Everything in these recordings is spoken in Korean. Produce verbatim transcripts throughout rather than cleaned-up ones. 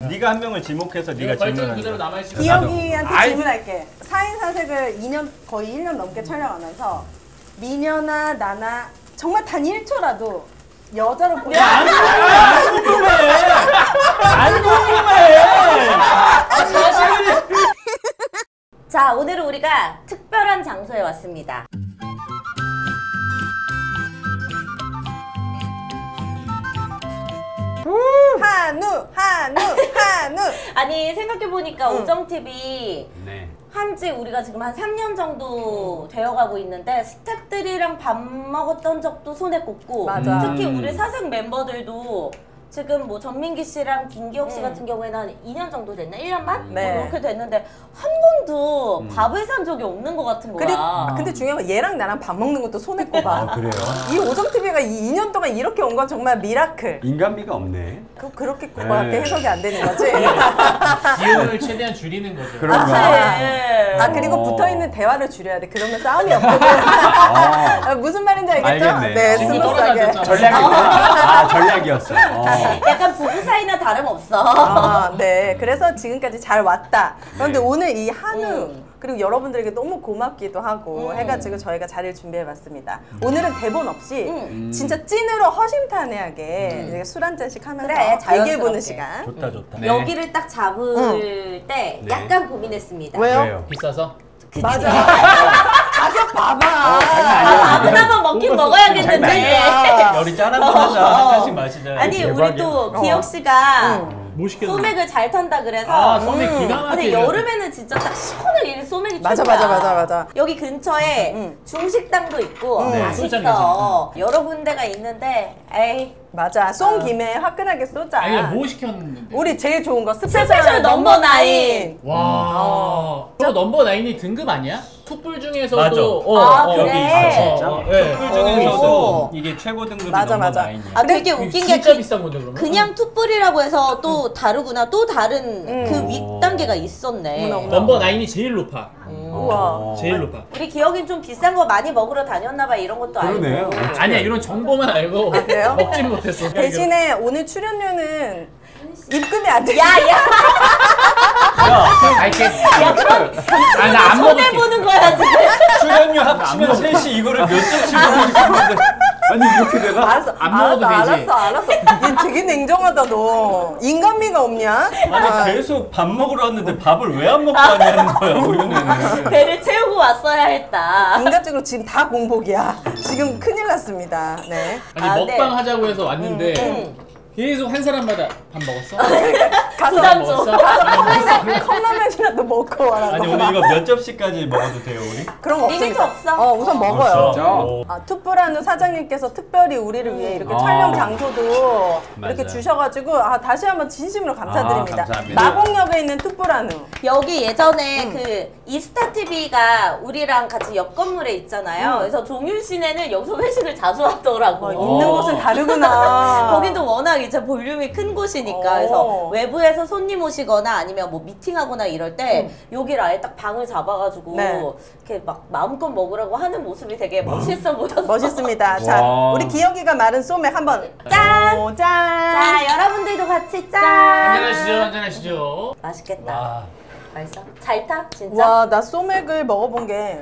네가 한 명을 지목해서 네가 질문하는 거야. 기혁이한테 질문할게. 사인 사색을 이 년 거의 일 년 넘게 촬영하면서 미녀나 나나 정말 단 일 초라도 여자로 보여. 안 궁금해. 안 궁금해. 자, 오늘은 우리가 특별한 장소에 왔습니다. 한우, 한우, 한우. 아니 생각해보니까 응. 오정티비 네. 한지 우리가 지금 한 삼 년 정도 되어가고 있는데 스태프들이랑 밥 먹었던 적도 손에 꼽고 맞아. 특히 음. 우리 사색 멤버들도 지금 뭐 전민기 씨랑 김기혁 씨 음. 같은 경우에는 한 이 년 정도 됐나? 일 년 반? 네. 뭐 이렇게 됐는데 한 번도 음. 밥을 산 적이 없는 것 같은 거야. 그리고 근데 중요한 건 얘랑 나랑 밥 먹는 것도 손에 꼽아. 아, 그래요? 이 오정티비가 이 이 년 동안 이렇게 온 건 정말 미라클. 인간미가 없네. 그, 그렇게 그거밖에 네. 해석이 안 되는 거지? 비용을 최대한 줄이는 거죠. 그런 그치? 거야. 아 그리고 어. 붙어있는 대화를 줄여야 돼. 그러면 싸움이 없거든. 어. 아, 무슨 말인지 알겠죠? 알겠네. 네, 어. 스무스하게. 전략이구나. 아, 전략이었어. 어. 약간 부부 사이나 다름없어. 아, 네. 그래서 지금까지 잘 왔다. 그런데 네. 오늘 이 한우 음. 그리고 여러분들에게 너무 고맙기도 하고 음. 해가지고 저희가 자리를 준비해봤습니다. 오늘은 대본 없이 음. 진짜 찐으로 허심탄회하게 이제 술 한 잔씩 하면서 그래, 얘기해보는 자연스럽게. 시간. 좋다, 좋다. 네. 여기를 딱 잡을 때 네. 약간 고민했습니다. 왜요? 왜요? 비싸서? 맞아. 가격 봐봐. 아, 밥이나만 먹긴 먹어야겠는데. 그러니까. 열이 짠 한번 하자. 한 잔씩 마시자. 아니 우리 대박이야. 또 어. 기혁 씨가 응. 뭐 시켰는데? 소맥을 잘 탄다 그래서 아, 소맥 음. 기가 막히게. 근데 여름에는 진짜 딱 시원하게 소맥이 맞아, 최고야. 맞아, 맞아, 맞아. 여기 근처에 음. 중식당도 있고 음. 네. 맛있어. 여러 군데가 있는데 에이 맞아. 쏜 김에 화끈하게 쏘자. 아니, 뭐 시켰는데? 우리 제일 좋은 거 스페셜, 스페셜 넘버 나인. 와. 어. 저 넘버 나인이 등급 아니야? 툭불 중에서도. 맞아. 어, 아, 어, 그래? 여기 아, 진짜? 어, 네. 툭불 오. 중에서도 이게 최고 등급이 맞아, 넘버 맞아. 나인이야. 아 되게 웃긴 게 진짜 그, 비싼 건데 그러면? 그냥 툭불이라고 해서 또 다르구나. 또 다른 음. 그 윗단계가 있었네. 어머나, 어머나. 넘버 나인이 제일 높아. 우와. 제일 높아. 우리 기혁이 좀 비싼 거 많이 먹으러 다녔나 봐. 이런 것도 그러네. 알고. 어떻게 아니야, 알지? 이런 정보만 알고 그래요? 먹진 못했어. 대신에 오늘 출연료는 입금이 안 돼. 야, 야, 갈게. 야, 그럼 아, 나 안 먹을게. 손해 보는 거야 지금. 출연료 합치면 셋이 이거를 몇 점씩 먹는데 아니 이렇게 되나? 알았어, 안 알았어, 먹어도 되지. 알았어, 알았어. 얘 되게 냉정하다 너. 인간미가 없냐? 아니 계속 밥 먹으러 왔는데 밥을 왜 안 먹고 왔냐는 거야 우리는. 배를 채우고 왔어야 했다. 인간적으로 지금 다 공복이야. 지금 큰일 났습니다. 네. 아니, 아, 먹방 네. 하자고 해서 왔는데 음. 계속 한 사람마다 밥 먹었어? 가서 부담 먹었어? 좀. 밥 컵라면이라도 먹고 와라. 아니 오늘 이거 몇 접시까지 먹어도 돼요 우리? 그런 거 리미트 없습니다. 없어? 어, 우선 먹어요. 진짜? 오. 아, 투뿔한우 사장님께서 특별히 우리를 위해 이렇게 아. 촬영 장소도 이렇게 맞아요. 주셔가지고 아, 다시 한번 진심으로 감사드립니다. 아, 감사합니다. 마곡역에 있는 투뿔한우. 여기 예전에 음. 그 이스타티비가 우리랑 같이 옆 건물에 있잖아요. 음. 그래서 종윤 씨네는 여기서 회식을 자주 하더라고. 어, 있는 곳은 다르구나. 거긴도 워낙 이제 볼륨이 큰 곳이니까 어. 그래서 외부에서 손님 오시거나 아니면 뭐 미팅하거나 이럴 때 음. 여기를 아예 딱 방을 잡아가지고 네. 이렇게 막 마음껏 먹으라고 하는 모습이 되게 멋있어 보였어. 멋있습니다. 자, 와. 우리 기혁이가 마른 소맥 한번 짠! 오, 짠! 자, 여러분들도 같이 짠! 한잔하시죠, 한잔하시죠. 맛있겠다. 와. 맛있어? 잘 타? 진짜? 와, 나 소맥을 먹어본 게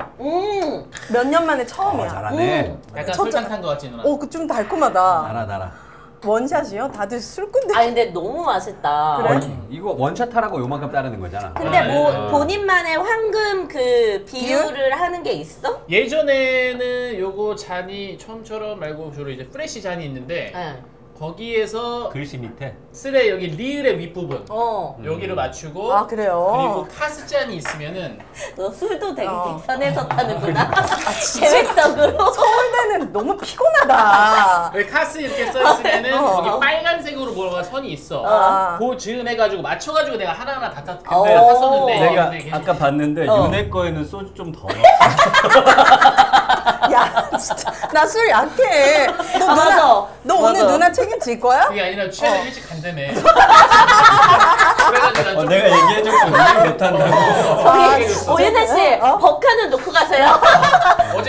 몇 년 음! 만에 어, 처음이야. 잘하네. 음. 약간 첫 설탕 잔- 탄 거 같지, 누나? 오, 그 좀 달콤하다. 달아 달아. 원샷이요? 다들 술꾼들. 아 근데 너무 맛있다. 그래? 이거 원샷 하라고 요만큼 따르는 거잖아. 근데 아, 뭐 네. 본인만의 황금 그 비율을 하는 게 있어? 예전에는 요거 잔이 처음처럼 말고 주로 이제 프레시 잔이 있는데 네. 거기에서 글씨 밑에. 쓸의 여기 리을의 윗부분 어. 여기를 맞추고 아, 그래요? 그리고 카스 잔이 있으면은 너 술도 되게 어. 객산해서 타는구나. 계획적으로. 서울대는 너무 피곤하다. 여기 카스 이렇게 써 있으면은 어. 여기 빨간색으로 뭐가 선이 있어. 아. 그 즈음 해가지고 맞춰가지고 내가 하나하나 다 탔. 어. 근데 탔었는데 내가 근데 아까 봤는데 어. 윤혜 거에는 소주 좀 더 넣었어. 야, 진짜. 나 술 약해. 너 아, 누나, 맞아. 너 오늘 맞아. 누나 책임질 거야? 그게 아니라 취해서 어. 일찍 간다며. 그래가지고 난 어, 좀 내가 얘기해줬고 이해 못한다고. 아, 저기 진짜? 오윤혜 씨 어? 버카는 놓고 가세요. 어제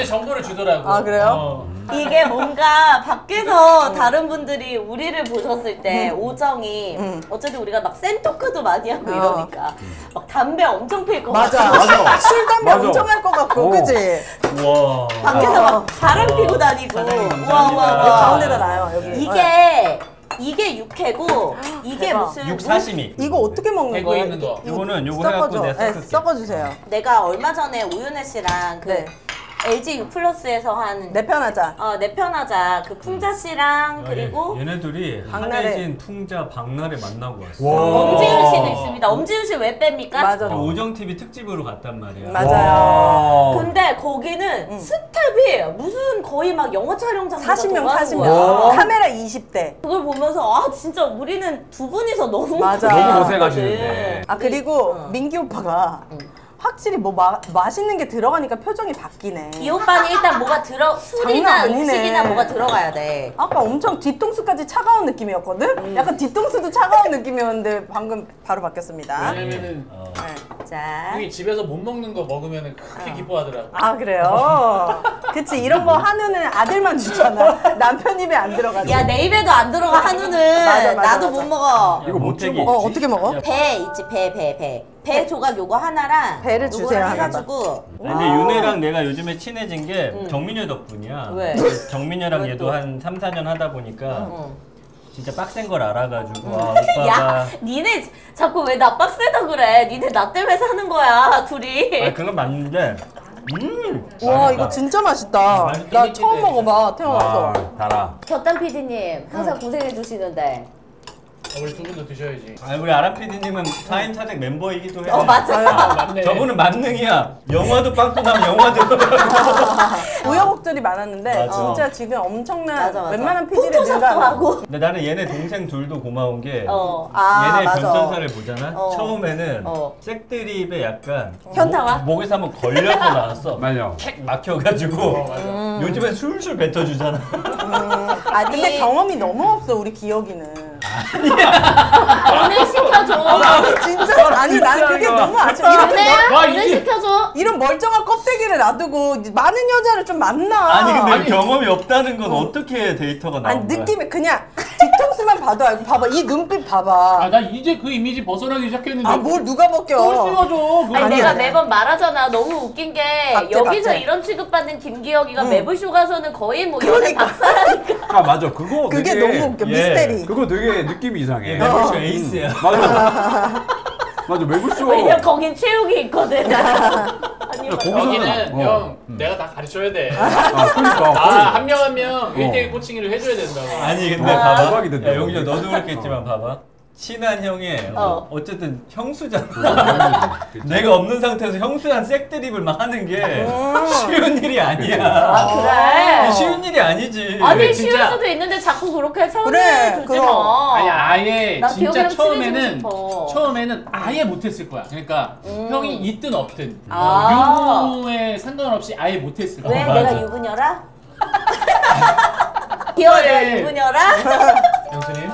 정보를 주더라고. 아, 그래요? 어. 이게 뭔가 밖에서 다른 분들이 우리를 보셨을 때 오정이 음. 어쨌든 우리가 막 센토크도 많이 하고 어. 이러니까 막 담배 엄청 필 것 맞아. 같아. 맞아. 술 담배 맞아. 엄청 할 것 같고, 오. 그지? 와. 밖에서 막 바람 피고 다니고. 사장님 와, 감사합니다. 와, 여기 와. 가운데다 놔요, 여기. 네. 이게 이게 육회고 이게 대박. 무슨 육 사시미. 이거 어떻게 먹는 대구에 거예요? 있는 거. 요거는 요거 섞어줘. 해갖고 내가 네, 섞을게. 섞어주세요. 내가 얼마 전에 오윤혜 씨랑 그 네. 엘지 U 플러스에서 한 내 편하자. 어, 내 편하자 그 풍자 씨랑 그리고 얘, 얘네들이 박나래. 한혜진, 풍자, 박나래 만나고 왔어. 와. 엄지윤 씨도 있습니다. 엄지윤 씨 왜 뺍니까? 맞아. 오정 티비 특집으로 갔단 말이야. 맞아요. 와. 근데 거기는 스텝이 무슨 거의 막 영화 촬영장 사십 명, 사십 거야. 명. 카메라 이십 대. 그걸 보면서 아 진짜 우리는 두 분이서 너무 맞아. 너무 고생하거든. 고생하시는데. 아, 그리고 어. 민기 오빠가 확실히 뭐 마, 맛있는 게 들어가니까 표정이 바뀌네. 이 오빠는 일단 뭐가 들어 술이나 장난 아니네. 음식이나 뭐가 들어가야 돼. 아까 엄청 뒤통수까지 차가운 느낌이었거든? 약간 뒤통수도 차가운 느낌이었는데 방금 바로 바뀌었습니다. 왜냐면은 어. 네. 자, 형이 집에서 못 먹는 거 먹으면 크게 기뻐하더라고. 아, 그래요? 그치, 이런 거 한우는 아들만 주잖아. 남편 입에 안 들어가지. 야 내 입에도 안 들어가 한우는. 맞아, 맞아, 나도 맞아. 못 먹어. 이거 못 모태기. 먹어. 어, 어떻게 먹어? 배 있지 배 배 배. 배 조각 요거 하나랑 배를 요거랑 주세요, 해가지고 근데 윤혜랑 내가 요즘에 친해진 게 응. 정민여 덕분이야. 왜? 정민여랑 왜 얘도 또? 한 삼, 사 년 하다 보니까 응. 진짜 빡센 걸 알아가지고 아, 오빠가 야 니네 자꾸 왜 나 빡세다 그래. 니네 나 때문에 사는 거야 둘이. 아 그건 맞는데 음 와, 이거 진짜 맛있다. 맛있다. 나 처음 먹어봐, 태어나서. 와, 달아. 곁단 피디님 항상 고생해 주시는데. 어, 우리 두 분도 드셔야지. 아 우리 아람 피디님은 사인 사색 멤버이기도 해. 어 맞아요. 맞네. 저분은 만능이야. 영화도 빵꾸 나면 영화도. 우여곡절이 많았는데 맞아. 진짜 지금 엄청난 맞아, 맞아. 웬만한 피디를 포토샵도 능가하고. 하고. 근데 나는 얘네 동생 둘도 고마운 게 어. 아 얘네 맞아. 변전사를 보잖아. 어. 처음에는 어. 색드립에 약간 현타와? 목, 목에서 한번 걸려서 나왔어. 맞아. 킥 막혀가지고 어, 맞아. 음. 요즘엔 술술 뱉어주잖아. 아니 근데 경험이 너무 없어, 우리 기억이는. 오늘 시켜줘. 진짜 아니 난 그게 너무 아쉬워. 이런, 멀, 와, 오늘 이게- 시켜줘. 이런 멀쩡한 껍데기를 놔두고 많은 여자를 좀 만나. 아니 근데 아니. 경험이 없다는 건 어. 떻게 데이터가 나온 아니, 거야? 느낌이 그냥 뒤통수만 봐도 알고. 봐봐, 이 눈빛 봐봐. 아, 나 이제 그 이미지 벗어나기 시작했는데. 아, 뭘 누가 벗겨. 뭘 찍어줘. 그거. 아니, 아니, 내가 아니. 매번 말하잖아. 너무 웃긴 게 박제, 여기서 박제. 이런 취급받는 김기혁이가 응. 매부쇼 가서는 거의 뭐 연애 그러니까. 박사라니까. 아 맞아. 그거 그게 되게, 너무 웃겨, 예. 미스테리. 그거 되게 느낌이 이상해. 예, 매불쇼 에이스야. 맞아. 맞아. 매불쇼. 왜냐면 거긴 체육이 있거든. 아니, 뭐. 거기서는- 여기는 어. 형 음. 내가 다 가르쳐야 돼. 아 그러니까. 아, 한 명 한 명 일대일 코칭을 해줘야 된다고. 아니 근데 아. 봐봐. 대박이 된다. 야, 용기야 너도 그렇겠지만 봐봐. 친한 형이 어. 어. 어쨌든 형수잖아. 내가 없는 상태에서 형수한 색드립을 막 하는 게 쉬운 일이 아니야. 아, 그래? 쉬운 일이 아니지. 아니 그래, 쉬울 진짜. 수도 있는데 자꾸 그렇게 선을 그래, 주지 그럼. 마. 아니 아예 나 진짜 기억이랑 처음에는 친해지고 싶어. 처음에는 아예 못했을 거야. 그러니까 음. 형이 있든 없든 아. 유부에 상관없이 아예 못했을 거야. 왜 어, 맞아. 내가 유부녀라? 기억이 내가 그래. 유부녀라? 형수님.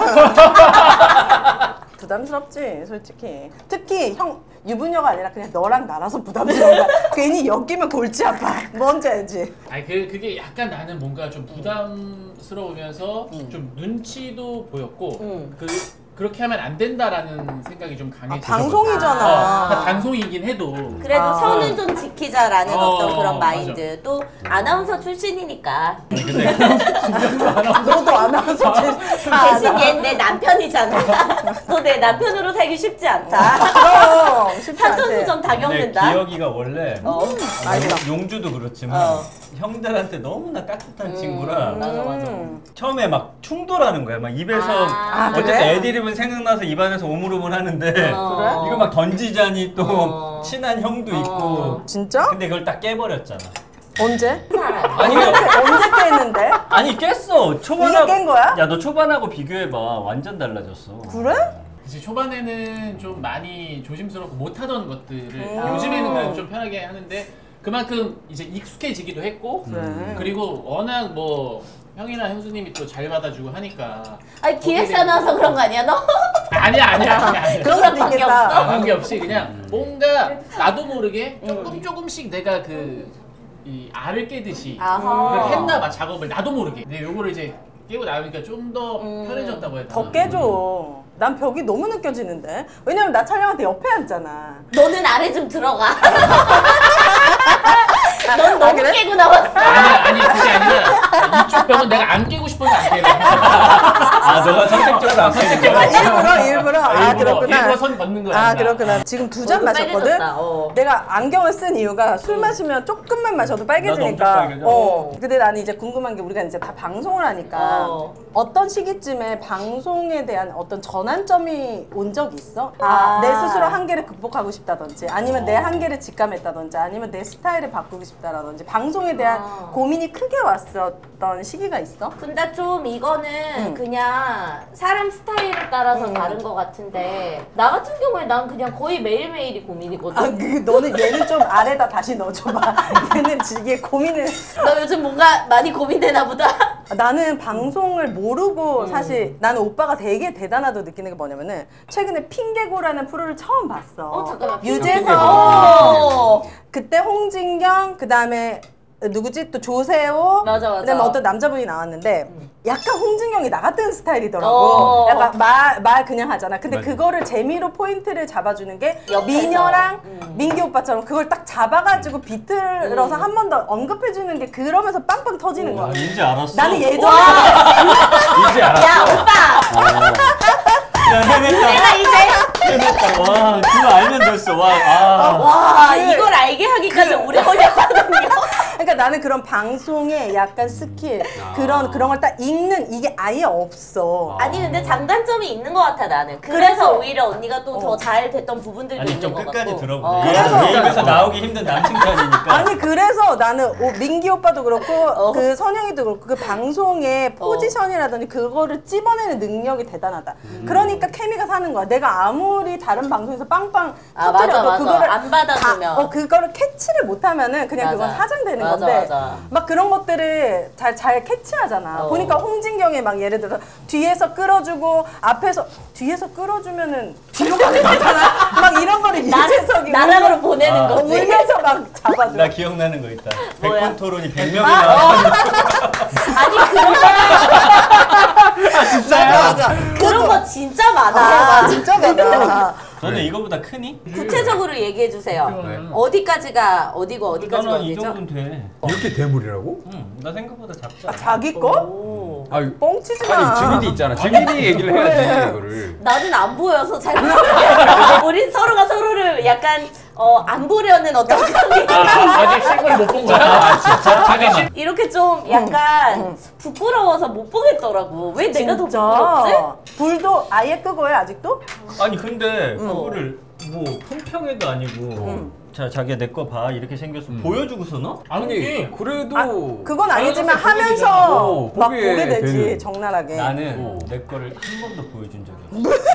부담스럽지, 솔직히. 특히 형 유부녀가 아니라 그냥 너랑 나라서 부담스러운 거야. 괜히 엮이면 골치 아파. 뭔지 알지? 아니 그 그게 약간 나는 뭔가 좀 부담스러우면서 좀 눈치도 보였고 음. 그 그렇게 하면 안 된다라는 생각이 좀 아, 강해지고. 방송이잖아. 어, 그러니까 방송이긴 해도 그래도 아. 선은 좀 지키자라는 어, 어, 떤 그런 어, 마인드. 또 아나운서 출신이니까. 아니, 근데 너도 아나운서 대신 얘 내 남편이잖아. 너 내 남편으로 살기 쉽지 않다. 그럼 쉽지 않지. 산전수전 다 근데 겪는다. 기혁이가 원래 어. 맞아. 용, 용주도 그렇지만 어. 형들한테 너무나 따뜻한 음, 친구라 맞아 맞아. 음. 처음에 막 충돌하는 거야. 막 입에서 아, 어쨌든 그래? 애드립은 생각나서 입안에서 오물오물 하는데 어. 이거 막 던지자니 또 어. 친한 형도 어. 있고 진짜? 근데 그걸 딱 깨버렸잖아. 언제? 아니 언제 깼는데? 아니 깼어. 초반하고 이게 깬 거야? 야 너 초반하고 비교해봐. 완전 달라졌어. 그래? 이제 초반에는 좀 많이 조심스럽고 못하던 것들을 음. 요즘에는 그래도 좀 편하게 하는데 그만큼 이제 익숙해지기도 했고 그래. 그리고 워낙 뭐 형이나 형수님이 또 잘 받아주고 하니까 아니 기획사 나와서 그런 거 아니야 너? 아니야 아니야 아니야 그런 그런 것도 밖에 있겠다. 없어? 아, 관계없이 그냥 뭔가 나도 모르게 조금 조금씩 내가 그 이 알을 깨듯이 아하. 그걸 했나 봐 작업을 나도 모르게. 근데 요거를 이제 깨고 나오니까 좀 더 음. 편해졌다고 해야 되나? 더 깨줘. 난 벽이 너무 느껴지는데. 왜냐면 나 촬영할 때 옆에 앉잖아. 너는 아래 좀 들어가. 넌 너무 그래? 깨고 나왔어. 아니야 아니 그게 아니라 이쪽 벽은 내가 안 깨고 싶어서 안 깨고. 아 너가 선택적으로 안 선택적으로. 선택적으로. 일부러 일부러. 아 일부러, 그렇구나. 일부러 선 걷는 거야. 아 내가. 그렇구나. 지금 두 잔 얼굴 마셨거든. 빨개졌다, 어. 내가 안경을 쓴 이유가 술 마시면 조금만 마셔도 빨개지니까. 나도 엄청 빨개져. 어. 근데 나는 이제 궁금한 게 우리가 이제 다 방송을 하니까 어. 어떤 시기쯤에 방송에 대한 어떤 전환점이 온 적이 있어? 아, 아. 내 스스로 한계를 극복하고 싶다든지, 아니면 내 한계를 직감했다든지, 아니면 내 스타일을 바꾸고 싶다라든지, 방송에 대한 아. 고민이 크게 왔었던 시기가 있어? 근데 좀 이거는 응. 그냥 사람 스타일에 따라서 응. 다른 것 같은데 나 같은 경우에 난 그냥 거의 매일매일이 고민이거든. 아, 그 너는 얘는 좀 아래다 다시 넣어줘봐. 얘는 이게 고민을. 너 요즘 뭔가 많이 고민되나 보다. 나는 방송을 모르고 음. 사실 나는 오빠가 되게 대단하다고 느끼는 게 뭐냐면은 최근에 핑계고라는 프로를 처음 봤어. 어 잠깐만. 유재석. 어. 그때 홍진경 그다음에 누구지 또 조세호. 맞아, 맞아. 그다음에 어떤 남자분이 나왔는데 약간 홍진경이 나 같은 스타일이더라고. 어. 약간 말 말 그냥 하잖아. 근데 맞아. 그거를 재미로 포인트를 잡아주는 게 옆에서. 미녀랑 음. 민기 오빠처럼 그걸 딱 잡아가지고 비틀어서 음. 한 번 더 언급해주는 게 그러면서 빵빵 터지는 거야. 아 이제 알았어. 나는 예전에 와. 이제 알았어. 야 오빠. 야, 해냈다. 내가 이제 해냈다. 와 그거 알면 됐어. 와. 아. 와 그- 이걸 알게 하기까지 오래 걸렸거든요. 그러니까 나는 그런 방송에 약간 스킬 그런 그런 걸 딱 읽는 이게 아예 없어. 아니 근데 장단점이 있는 것 같아 나는. 그래서, 그래서- 오히려 언니가 또 더 어. 잘 됐던 부분들도 아니 있는 좀 것 끝까지 같고. 들어보자. 어. 그래서- 얘 입에서 나오기 힘든 남친까지니까. 아니 그래서 나는 오, 민기 오빠도 그렇고 어. 그 선영이도 그렇고 그 방송의 포지션이라든지 그거를 찝어내는 능력이 대단하다. 그러니까 케미가 사는 거야. 내가 아무리 다른 방송에서 빵빵 아, 터뜨려도 맞아, 맞아. 그거를 안 받아주면. 다- 어 그거를 캐치를 못하면은 그냥 맞아. 그건 사장되는 맞아, 건데 맞아. 막 그런 것들을 잘 잘 캐치하잖아. 어. 보니까 홍진경이 막 예를 들어 뒤에서 끌어주고 앞에서 뒤에서 끌어주면은 뒤로 가는 거잖아. 막 이런 거를 유재석이 나락으로 울면- 보내는 아. 거지. 울면서 막 잡아줘. 나 기억나는 거 있다. 뭐야? 백분 토론이 백 명이 나왔는데 아니 그런 거 맞아, 맞아. 그런 거 진짜 아, 많아. 진짜 많아. 너는 이거보다 크니? 구체적으로 얘기해 주세요. 네. 어디까지가 어디고 어디까지가 나는 이 어디죠? 정도는 돼. 이렇게 대물이라고? 응, 나 생각보다 작다. 아, 자기 거? 오. 아, 뻥치지 마. 아니 지민이 있잖아. 지민이 얘기를 해야지 이거를. 나는 안 보여서 잘 모르겠어. 우린 서로가 서로를 약간 어, 안 보려는 어떤 그런 게 아, 아직 실물을 못 본 거야? 아, 진짜? 자기 실 이렇게 좀 약간 부끄러워서 못 보겠더라고. 왜 내가 더 부끄럽지? 불도 아예 끄고 해 아직도? 아니 근데 그거를 뭐 품평회도 아니고 자 자기야 내 거 봐 이렇게 생겼어 보여주고서 너? 아니 그래도 아, 그건 아니지만 자연스럽게 보게 하면서 되잖아. 어, 막 보게 보게 되지 되는. 적나라하게. 나는 어. 내 거를 한 번도 보여준 적이 없어.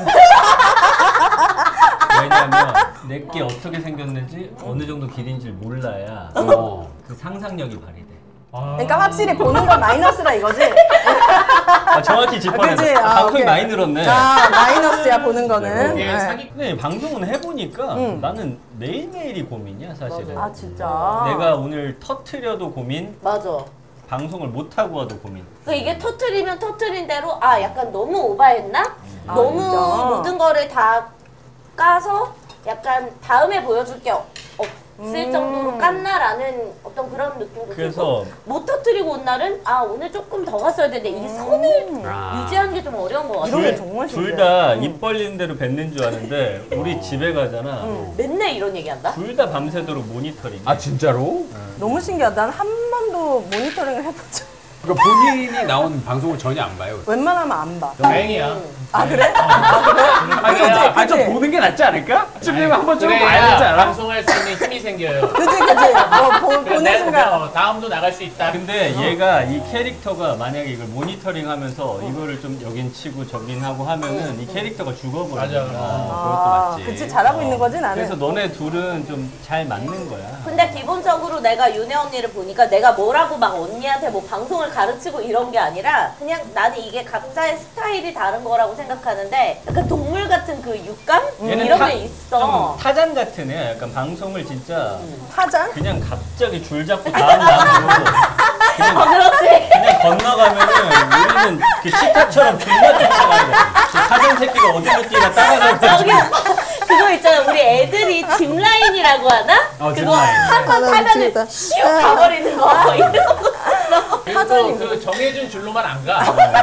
왜냐면 내게 어떻게 생겼는지 어느 정도 길이인지 몰라야 어. 그 상상력이 발휘돼. 아. 그러니까 확실히 보는 건 마이너스라 이거지? 아, 정확히 짚어내. 그치? 아, 방송이 오케이. 많이 늘었네. 아 마이너스야 보는 거는. 이게 네. 사기 근데 방송은 해보니까 응. 나는 매일매일이 고민이야 사실은. 아 진짜. 내가 오늘 터트려도 고민, 맞아. 방송을 못하고 와도 고민. 그 이게 터트리면 터트린 대로 아 약간 너무 오바했나? 아, 너무 진짜? 모든 거를 다 까서 약간 다음에 보여줄 게 없- 없을 음. 정도로 깠나라는 어떤 그런 느낌도 그래서 들고 못 터트리고 온 날은 아 오늘 조금 더 갔어야 되는데 이 선을 아. 유지하는 게 좀 어려운 것 같아. 이런 게 정말 신기해. 둘 다 입 벌리는 대로 뱉는 줄 아는데 우리 집에 가잖아. 맨날 이런 얘기한다? 둘 다 밤새도록 모니터링. 아 진짜로? 너무 신기하다. 난 한 번도 모니터링을 해본 적. 그러니까 본인이 나온 방송을 전혀 안 봐요. 웬만하면 안 봐. 다행이야. 아 그래? 아니 좀, 그래야- 아니, 좀 그치? 보는 게 낫지 않을까? 쯤 되면 한 번쯤 봐야 되지 그래야 않아? 방송할 수 있는 힘이 생겨요. 그치 그치. 뭐 보, 그래, 보는 내가 순간. 어, 다음도 나갈 수 있다. 근데 얘가 이 캐릭터가 만약에 이걸 모니터링 하면서 이거를 좀 여긴 치고 저긴 하고 하면은 이 캐릭터가 죽어버려. 맞아. 아, 그것도 맞지. 그치 잘하고 있는 거지 나는. 그래서 너네 둘은 좀 잘 맞는 거야. 근데 기본적으로 내가 윤혜 언니를 보니까 내가 뭐라고 막 언니한테 뭐 방송을 가르치고 이런 게 아니라 그냥 나는 이게 각자의 스타일이 다른 거라고 생각하는데 약간 동물 같은 그 육감 얘는 이런 타- 게 있어. 좀 타잔 같은 애. 약간 방송을 진짜 타잔? 그냥 갑자기 줄 잡고 다음 나무로 그냥, 어, 그렇지. 그냥 건너가면은 우리는 그 치타처럼 존나 쫓아가야 돼. 저 타잔 새끼가 어디로 뛰나 따라가면서 저기 그거 있잖아. 우리 애들이 짚라인이라고 하나? 어, 그거 짚라인. 한 번 아, 타면은 미치겠다. 슉 가버리는 거. 이런 거. 그리고 그 정해준 줄로만 안 가.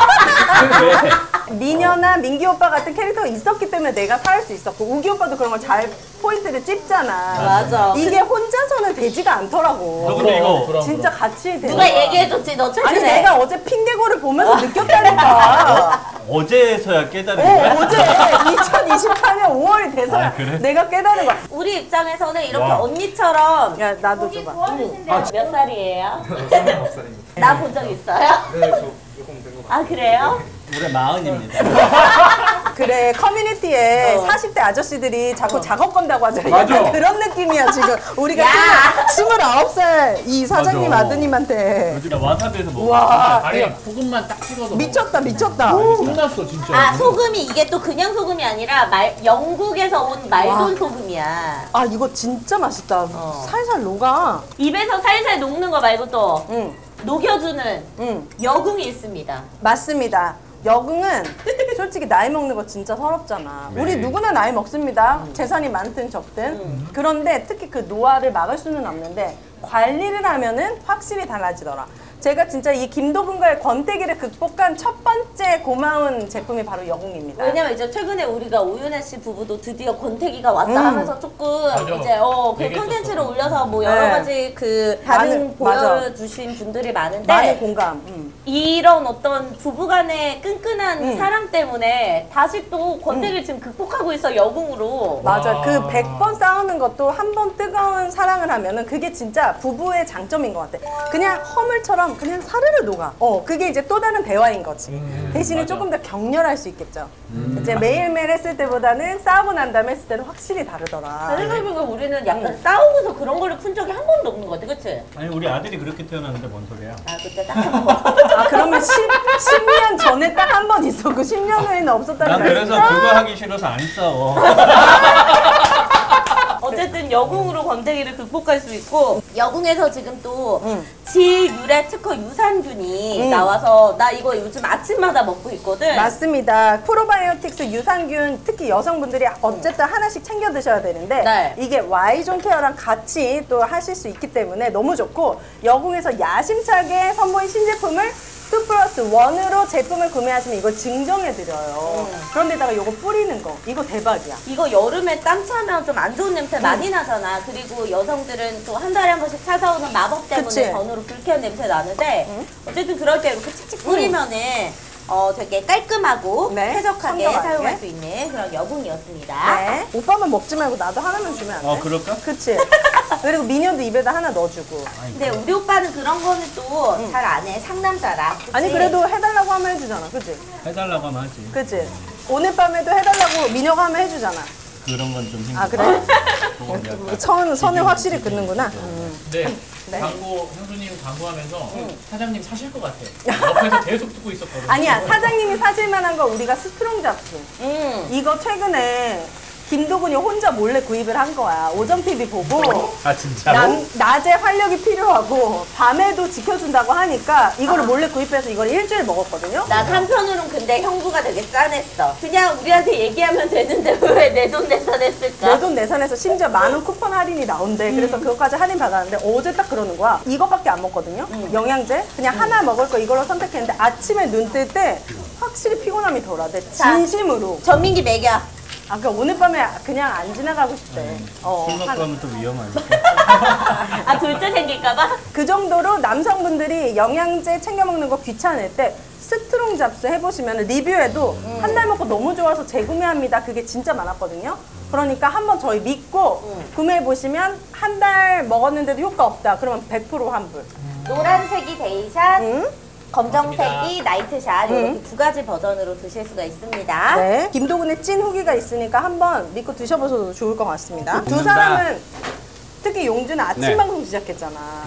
왜? 미녀나 민기 오빠 같은 캐릭터가 있었기 때문에 내가 살 수 있었고 우기 오빠도 그런 걸 잘 포인트를 찝잖아. 맞아. 이게 혼자서는 되지가 않더라고. 너 근데 이거 그럼, 진짜 그럼. 같이 돼. 누가 얘기해줬지? 너 아니 최근에. 내가 어제 핑계고를 보면서 느꼈다니까. 어제서야 깨달은 어, 거야? 어제 이천이십사 년 오월이 돼서야 아, 그래? 내가 깨달은 거야. 우리 입장에서는 이렇게 와. 언니처럼 야 나도 줘봐. 몇 살이에요? 나 본 적 있어요? 네, 저 조금 된 거. 아 그래요? 올해 마흔입니다. 그래 커뮤니티에 어. 사십 대 아저씨들이 자꾸 작업 건다고 하잖아. 맞아. 약간 그런 느낌이야 지금. 우리가 야. 스물아홉 살 이 사장님 맞아. 아드님한테. 나 와사비에서 먹어. 와 아니 소금만 딱 찍어서 미쳤다 미쳤다. 끝났어 진짜. 아 소금이 이게 또 그냥 소금이 아니라 말, 영국에서 온 말돈 와. 소금이야. 아 이거 진짜 맛있다. 어. 살살 녹아. 입에서 살살 녹는 거 말고 또 응, 녹여주는 응. 여궁이 있습니다. 맞습니다. 여궁은 솔직히 나이 먹는 거 진짜 서럽잖아. 네. 우리 누구나 나이 먹습니다. 재산이 많든 적든. 그런데 특히 그 노화를 막을 수는 없는데 관리를 하면은 확실히 달라지더라. 제가 진짜 이 김도근과의 권태기를 극복한 첫 번째 고마운 제품이 바로 여궁입니다. 왜냐면 이제 최근에 우리가 오윤혜 씨 부부도 드디어 권태기가 왔다 음. 하면서 조금 맞아. 이제 어, 그 얘기했었어. 콘텐츠를 올려서 뭐 여러 네. 가지 그 반응 많은- 맞아. 보여주신 분들이 많은데 많은 공감. 음. 이런 어떤 부부간의 끈끈한 음. 사랑 때문에 다시 또 권태기를 지금 극복하고 있어 여궁으로. 맞아. 와. 그 백 번 싸우는 것도 한 번 뜨거운 사랑을 하면은 그게 진짜 부부의 장점인 것 같아. 그냥 허물처럼 그냥 사르르 녹아. 어, 그게 이제 또 다른 대화인 거지. 음, 대신에 맞아. 조금 더 격렬할 수 있겠죠. 이제 매일매일 했을 때보다는 싸우고 난 다음에 했을 때는 확실히 다르더라. 생각해보니까 우리는 약간 싸우고서 그런 거를 푼 적이 한 번도 없는 것 같아, 그치? 아니 우리 아들이 그렇게 태어났는데 뭔 소리야? 아 그때 딱 한 번. 아, 그러면 십 년 전에 딱 한 번 있었고 십 년 후에는 없었다는 난 거야. 그래서 그거 하기 싫어서 안 싸워. 어쨌든 여궁으로 권태기를 극복할 수 있고 여궁에서 지금 또 응. 질유래 특허 유산균이 응. 나와서 나 이거 요즘 아침마다 먹고 있거든. 맞습니다. 프로바이오틱스 유산균 특히 여성분들이 어쨌든 하나씩 챙겨 드셔야 되는데 네. 이게 Y존 케어랑 같이 또 하실 수 있기 때문에 너무 좋고 여궁에서 야심차게 선보인 신제품을 이 플러스 일으로 제품을 구매하시면 이걸 증정해드려요. 음. 그런데다가 이거 뿌리는 거 이거 대박이야. 이거 여름에 땀 차면 좀 안 좋은 냄새 많이 나잖아. 그리고 여성들은 또 한 달에 한 번씩 찾아오는 마법 때문에 그치? 전으로 불쾌한 냄새 나는데 응. 어쨌든 그럴 때 이렇게 칙칙 뿌리면은 어 되게 깔끔하고 네, 쾌적하게 청결하게. 사용할 수 있는 그런 여궁이었습니다. 네. 오빠만 먹지 말고 나도 하나만 주면 안 돼? 어 그럴까? 그치? 그리고 미녀도 입에다 하나 넣어주고. 근데 우리 오빠는 그런 거는 또 잘 안 해. 상남자라. 그치? 아니 그래도 해달라고 하면 해주잖아. 그치? 해달라고 하면 하지. 그치? 오늘 밤에도 해달라고 미녀가 하면 해주잖아. 그런 건 좀 힘들어. 아 그래? 그건 약간 선, 선을 확실히 긋는구나. 음. 네. 네. 광고 형수님 광고하면서 사장님 사실 것 같아. 옆에서 계속 듣고 있었거든. 아니야 사장님이 사실 만한 거 우리가 스트롱 잡수. 음. 이거 최근에 김도근이 혼자 몰래 구입을 한 거야. 오전 티비 보고 아 진짜로? 남, 낮에 활력이 필요하고 밤에도 지켜준다고 하니까 이거를 몰래 구입해서 이걸 일주일 먹었거든요. 난 한편으로는 근데 형부가 되게 짠했어. 그냥 우리한테 얘기하면 되는데 왜 내 돈 내산했을까? 내 돈 내산해서 심지어 만원 쿠폰 할인이 나온대. 그래서 그것까지 할인 받았는데 어제 딱 그러는 거야. 이거밖에 안 먹거든요. 영양제. 그냥 하나 먹을 거 이걸로 선택했는데 아침에 눈 뜰 때 확실히 피곤함이 덜하대. 자. 진심으로. 전민기 먹여. 아, 그 오늘 밤에 그냥 안 지나가고 싶대. 어, 술 먹고 한- 하면 또 위험하니까. 아 둘째 생길까봐? 그 정도로 남성분들이 영양제 챙겨 먹는 거 귀찮을 때 스트롱 잡수 해보시면 리뷰에도 한 달 먹고 너무 좋아서 재구매합니다. 그게 진짜 많았거든요. 그러니까 한번 저희 믿고 구매해보시면 한 달 먹었는데도 효과 없다. 그러면 백 퍼센트 환불. 노란색이 데이샷, 응? 검정색이 나이트샷 음. 이렇게 두 가지 버전으로 드실 수가 있습니다. 네. 김도근의 찐 후기가 있으니까 한번 믿고 드셔보셔도 좋을 것 같습니다. 두 먹는다. 사람은 특히 용준은 아침 네. 방송 시작했잖아. 네.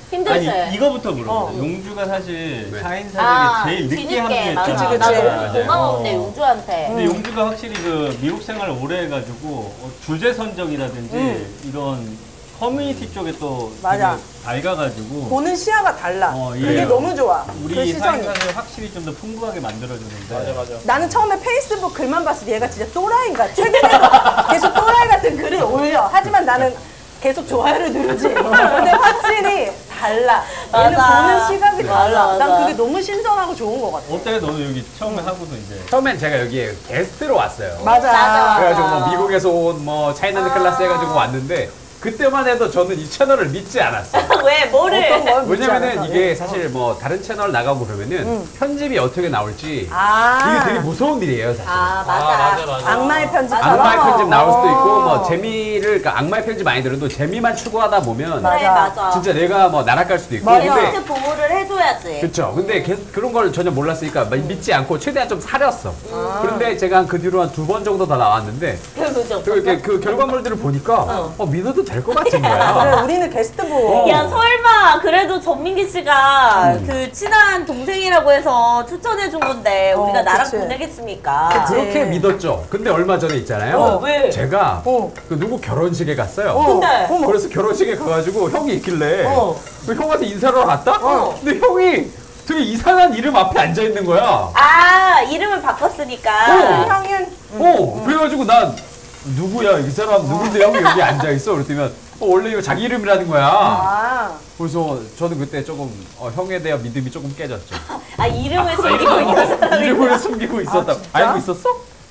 힘들지? 아니 이거부터 물어보자. 어. 용주가 사실 네. 샤인사들이 아, 제일 늦게 뒤늦게, 합류했잖아. 맞아. 그치, 그치. 나 너무 맞아요. 고마웠네, 어. 용주한테. 근데 용주가 확실히 그 미국 생활을 오래 해가지고 어, 주제 선정이라든지 음. 이런 커뮤니티 쪽에 또 맞아. 되게 밝아가지고 보는 시야가 달라. 어, 예. 그게 너무 좋아. 그 우리 시선이. 사회사를 확실히 좀 더 풍부하게 만들어주는데. 맞아 맞아. 나는 처음에 페이스북 글만 봤을 때 얘가 진짜 또라이인가. 최근에도 계속 또라이 같은 글을 올려. 하지만 나는 계속 좋아요를 누르지. 근데 확실히 달라. 얘는 맞아. 보는 시각이 달라. 맞아, 난 맞아. 그게 너무 신선하고 좋은 것 같아. 어때? 너는 여기 처음에 하고서 이제 처음엔 제가 여기에 게스트로 왔어요. 맞아. 맞아. 그래가지고 뭐 미국에서 온 뭐 차이나드 클래스 해가지고 왔는데 그때만 해도 저는 이 채널을 믿지 않았어요. 왜, 뭐를? 어떤 걸 믿지 왜냐면은 않아서. 이게 사실 뭐 다른 채널 나가고 그러면은 편집이 어떻게 나올지 아. 이게 되게 무서운 일이에요 사실. 아, 맞아. 아, 맞아, 맞아. 악마의 편집처럼. 악마의 편집 나올 수도 있고 어. 뭐 재미를 그러니까 악마의 편집 많이 들어도 재미만 추구하다 보면 맞아. 그래, 맞아. 진짜 내가 뭐 날아갈 수도 있고 맞아. 근데 게스트 보호를 해줘야지. 그렇죠. 근데 계속 그런 걸 전혀 몰랐으니까 막 믿지 않고 최대한 좀 사렸어. 아. 그런데 제가 한 그 뒤로 한 두 번 정도 더 나왔는데 별로죠. 그 이렇게 그 결과물들을 보니까 어, 믿어도 될 것 같은 거야. 그래, 우리는 게스트 보고. 야, 설마, 그래도 전민기 씨가 음. 그 친한 동생이라고 해서 추천해준 건데, 어, 우리가 나랑 그치. 보내겠습니까? 그치. 그렇게 믿었죠. 근데 얼마 전에 있잖아요. 어, 왜? 제가 어. 그 누구 결혼식에 갔어요. 어. 근데? 어머. 그래서 결혼식에 가가지고 형이 있길래 어. 그 형한테 인사를 하러 갔다? 어. 근데 형이 되게 이상한 이름 앞에 앉아 있는 거야. 아, 이름을 바꿨으니까. 형은 어, 그래가지고 난 누구야 이 사람 누군데 형이 여기 앉아 있어? 그랬더니 어, 원래 이거 자기 이름이라는 거야. 아. 그래서 저는 그때 조금 어, 형에 대한 믿음이 조금 깨졌죠. 아, 이름을 숨기고 있는 사람이. 이름을 숨기고 있었다. 진짜? 알고 있었어?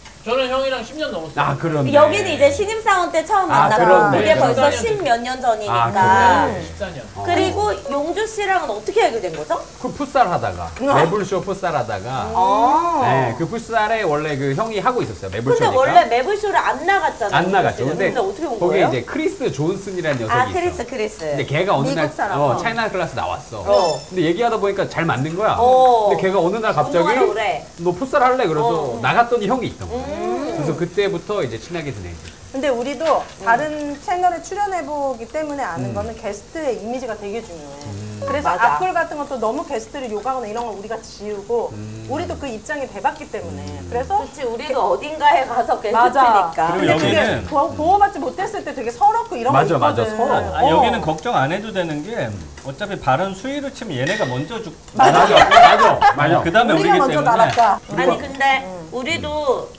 저는 형이랑 십 년 넘었어요. 아 그런데. 여기는 이제 신입사원 때 처음 아, 만났고, 그렇네. 그게 벌써 십사 년 십 몇 년 전이니까. 아, 그래. 십사 년. 그리고 용주 씨랑은 어떻게 알게 된 거죠? 그 풋살 하다가 매불쇼 풋살 하다가 아. 네, 그 풋살에 원래 그 형이 하고 있었어요. 근데 매불쇼니까. 원래 매블쇼를 안 나갔잖아요. 안 용주 나갔죠. 씨는. 근데, 근데 어떻게 온 거기에 거예요? 이제 크리스 존슨이라는 녀석이 아, 있어. 크리스, 크리스. 근데 걔가 어느 날 미국 사람. 어, 차이나 클래스 나왔어. 어. 근데 얘기하다 보니까 잘 맞는 거야. 어. 근데 걔가 어느 날 갑자기 운동하러 그래. 너 풋살 할래? 그래서 어. 나갔더니 형이 있던 거야. 음. 그래서 그때부터 이제 친하게 지내지. 근데 우리도 다른 채널에 출연해보기 때문에 아는 거는 게스트의 이미지가 되게 중요해. 그래서 맞아. 악플 같은 것도 너무 게스트를 욕하거나 이런 걸 우리가 지우고 우리도 그 입장이 돼봤기 때문에. 그래서 그렇지, 우리도 어딘가에 가서 맞아. 게스트니까. 그리고 근데 그게 여기는- 보- 보호받지 못했을 때 되게 서럽고 이런 맞아, 거 맞아, 있거든. 서러워. 아, 어. 여기는 걱정 안 해도 되는 게 어차피 발언 수위로 치면 얘네가 먼저 죽. 맞아, 맞아, 맞아. 그 다음에 우리가 우리기 먼저 때문에. 나갔다. 아니 근데 우리도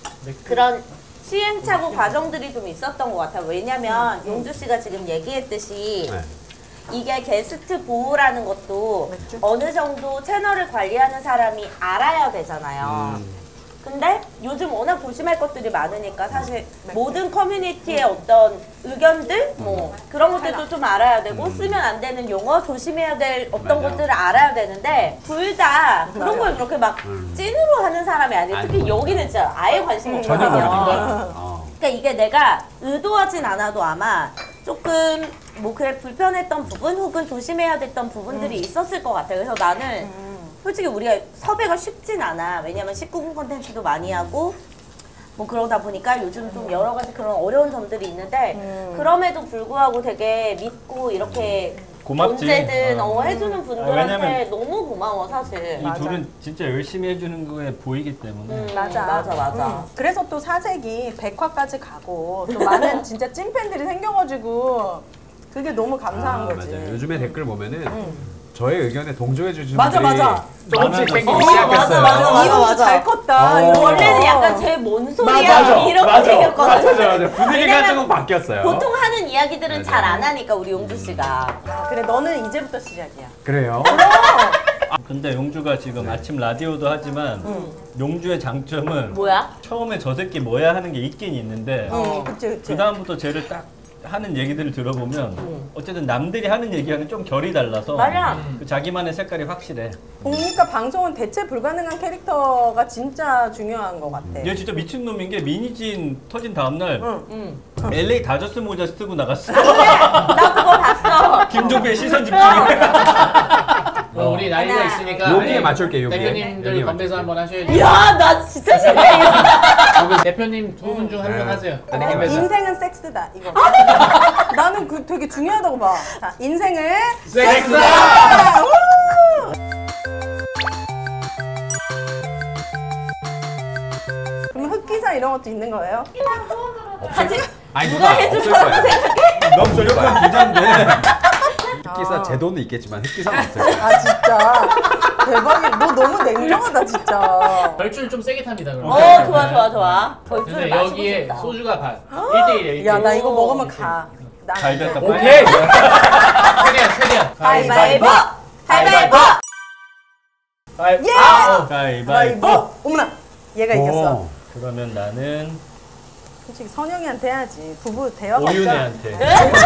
그런 시행착오 과정들이 좀 있었던 것 같아요. 왜냐면 용주 씨가 지금 얘기했듯이 네. 이게 게스트 보호라는 것도 맞죠? 어느 정도 채널을 관리하는 사람이 알아야 되잖아요. 근데 요즘 워낙 조심할 것들이 많으니까 사실 모든 커뮤니티의 어떤 의견들 뭐 그런 것들도 좀 알아야 되고 쓰면 안 되는 용어 조심해야 될 어떤 맞아. 것들을 알아야 되는데 둘 다 그런 걸 그렇게 막 찐으로 하는 사람이 아니에요. 특히 아니, 여기는 진짜 아예 관심 전혀 없거든요. 모르니까. 어. 그러니까 이게 내가 의도하진 않아도 아마 조금 뭐 그래 불편했던 부분 혹은 조심해야 됐던 부분들이 있었을 것 같아요. 그래서 나는 솔직히 우리가 섭외가 쉽진 않아. 왜냐면 십구 금 콘텐츠도 많이 하고 뭐 그러다 보니까 요즘 좀 여러 가지 그런 어려운 점들이 있는데 그럼에도 불구하고 되게 믿고 이렇게 고맙지. 언제든 어. 어, 해주는 분들한테 왜냐면 너무 고마워 사실. 이 맞아. 둘은 진짜 열심히 해주는 거에 보이기 때문에. 음, 맞아. 맞아 맞아. 음. 그래서 또 사색이 백화까지 가고 또 많은 진짜 찐팬들이 생겨가지고 그게 너무 감사한 아, 거지. 맞아요. 요즘에 댓글 보면은 저의 의견에 동조해 주시는 맞아, 분들이 맞아. 조금씩 많아졌어. 생기기 어, 시작했어요. 맞아, 맞아, 맞아. 이거 잘 컸다. 어. 이거 원래는 약간 쟤 뭔 소리야 맞아, 이렇게 맞아, 생겼거든. 맞아, 맞아. 분위기가 왜냐면 조금 바뀌었어요. 보통 하는 이야기들은 맞아. 잘 안 하니까 우리 용주 씨가. 아, 그래 너는 이제부터 시작이야. 그래요? 아, 근데 용주가 지금 아침 라디오도 하지만 용주의 장점은 뭐야? 처음에 저 새끼 뭐야 하는 게 있긴 있는데 어, 그치 그치. 그 다음부터 쟤를 딱 하는 얘기들을 들어보면 어쨌든 남들이 하는 얘기와는 좀 결이 달라서 맞아. 그 자기만의 색깔이 확실해. 보니까 방송은 대체 불가능한 캐릭터가 진짜 중요한 것 같아. 얘 진짜 미친놈인 게 미니진 터진 다음날 응. 응. 엘에이 다저스 모자 쓰고 나갔어. 나 그거 봤어. 김종배의 시선 집중이. 그럼 우리 나이가 하나. 있으니까 여기에 맞출게, 여기에. 대표님들 여기에 건배사 맞출게. 한번 하셔야지. 야, 나 진짜 싫네. 이거. 대표님 두 분 중 한 명 하세요. 아니, 건배사. 인생은 섹스다 이거. 나는 그 되게 중요하다고 봐. 자, 인생은 섹스다! 우! 그럼 흑기사 이런 것도 있는 거예요? 하지? 아니, 누가 누나, 해줄 없을 거라고 거야. 생각해? 너무 저력한 기자인데. 흑기사 제 돈은 있겠지만 흑기사는 없을 거야. 아 진짜 대박이야. 너 너무 냉정하다 진짜. 벌줄 좀 세게 탑니다. 그럼. 어, 좋아, 좋아, 좋아. 벌주를 근데 마시고 여기에 싶다. 소주가 반. 일 대 일이에요. 야 나 이거 먹으면 가. 나 잘 됐다. 오케이! 최대한 최대한. 가위바위보! 가위바위보! 가위- 예! 아, 어. 가위바위보. 어, 어머나 얘가 이겼어. 오. 그러면 나는 솔직히 선영이한테 해야지. 부부 대화가 없잖아. 오윤혜한테.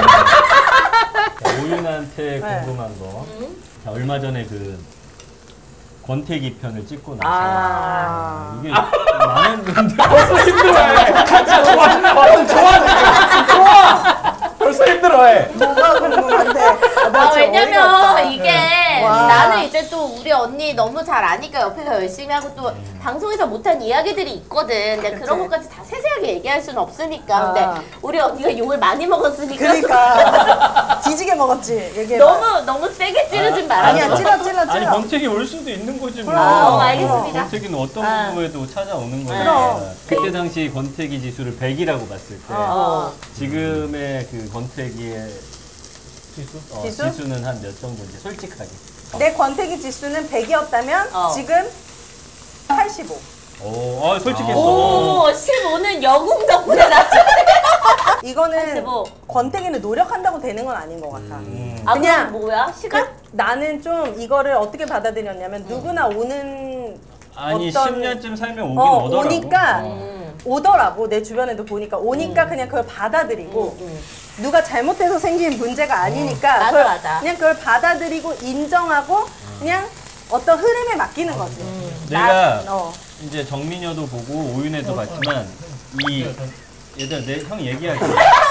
오윤혜한테 네. 궁금한 거. 자, 얼마 전에 그 권태기 편을 찍고 나서 아. 이게 많은 분들 벌써 힘들어해. 좋아, 벌써 좋아. 좋아. 벌써 힘들어해. 뭐가 궁금한데? 아, 왜냐면 이게 와. 나는 이제 또 우리 언니 너무 잘 아니까 옆에서 열심히 하고 또 방송에서 못한 이야기들이 있거든. 근데 그치. 그런 것까지 다 세세하게 얘기할 수는 없으니까. 아. 근데 우리 언니가 욕을 많이 먹었으니까 그러니까 뒤지게 먹었지. 얘기해. 너무 너무 세게 찌르진 말아줘. 아니야 찔러 찔러 아니 찔러. 권태기 올 수도 있는 거지 뭐. 아, 어, 알겠습니다. 권태기는 어떤 아. 부부에도 찾아오는 거니까. 그럼. 그때 당시 권태기 지수를 백이라고 봤을 때 어. 지금의 그 권태기의 지수? 어, 지수? 지수는 한 몇 정도인지 솔직하게. 내 권태기 지수는 백이었다면 어. 지금 팔십오. 오, 아, 솔직했어. 오, 십오는 영웅 덕분에 낮췄네. 이거는 팔십오. 권태기는 노력한다고 되는 건 아닌 것 같아. 음. 아, 그냥 그냥 뭐야? 시간? 그, 나는 좀 이거를 어떻게 받아들였냐면 누구나 오는 아니 어떤- 십 년쯤 살면 오긴 어, 오더라고. 오니까 음. 오더라고. 내 주변에도 보니까 오니까 그냥 그걸 받아들이고 음. 누가 잘못해서 생긴 문제가 아니니까 맞아, 그걸, 맞아. 그냥 그걸 받아들이고 인정하고 그냥 어떤 흐름에 맡기는 거지. 내가 나- 어. 이제 정민여도 보고 오윤혜도 봤지만 이 얘들아 내 형 얘기하지.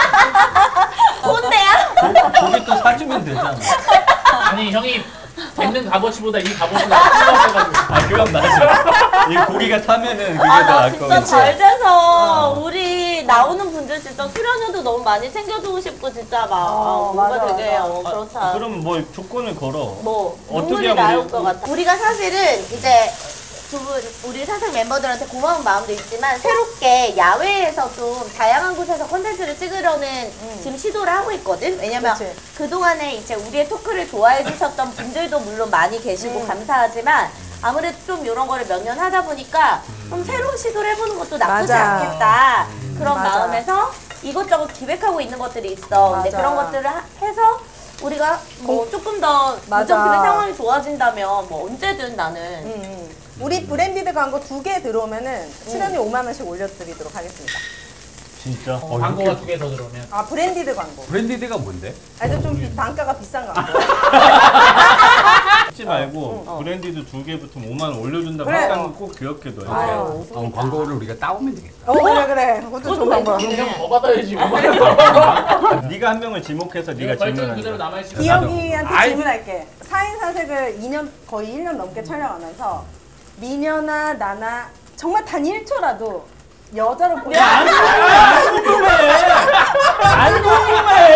꼰대야? 고기 또 사주면 되잖아. 아니 형이 뱉는 값어치보다 이 값어치가 높아가지고. 아 그럼 나지. 이 고기가 타면은 그게 아, 더 나 진짜 아까워. 잘 돼서 우리 나오는 분들 진짜 출연료도 너무 많이 챙겨주고 싶고 진짜 막 어, 아, 뭔가 맞아, 되게 맞아. 어, 아, 그렇다. 그러면 뭐 조건을 걸어. 뭐 어떻게 눈물이 하면 나올 우리- 것 같아. 우리가 사실은 이제 두 분 우리 사생 멤버들한테 고마운 마음도 있지만 새롭게 야외에서 좀 다양한 곳에서 콘텐츠를 찍으려는 지금 시도를 하고 있거든. 왜냐면 그치. 그동안에 이제 우리의 토크를 좋아해 주셨던 분들도 물론 많이 계시고 감사하지만 아무래도 좀 이런 거를 몇 년 하다 보니까 좀 새로운 시도를 해보는 것도 나쁘지 맞아. 않겠다. 그런 맞아. 마음에서 이것저것 기획하고 있는 것들이 있어. 근데 맞아. 그런 것들을 하- 해서 우리가 뭐 조금 더 맞아. 무정부의 상황이 좋아진다면 뭐 언제든 나는 음, 음. 우리 브랜디드 광고 두 개 들어오면은 출연료 오만 원씩 올려드리도록 하겠습니다. 진짜. 어, 광고가 두 개 더 들어오면. 아 브랜디드 광고. 브랜디드가 뭔데? 아주 좀 비- 단가가 비싼 광고. 하지 말고 브랜디도 두 개 붙으면 오만 원 올려준다. 그래. 할까는 꼭 기억해둬. 아유. 어, 광고를 우리가 따오면 되겠다. 어 그래 그래. 그것도 좋은 방법. 그럼 형 더 받아야지. 네가 한 명을 지목해서 네가 벌점 질문하는 그대로 거야. 남아있어. 기혁이한테 아이. 질문할게. 사인사색을 이 년 거의 일 년 넘게 촬영하면서 미녀나 나나 정말 단 일 초라도 여자로 보여. 안 궁금해. 안 궁금해.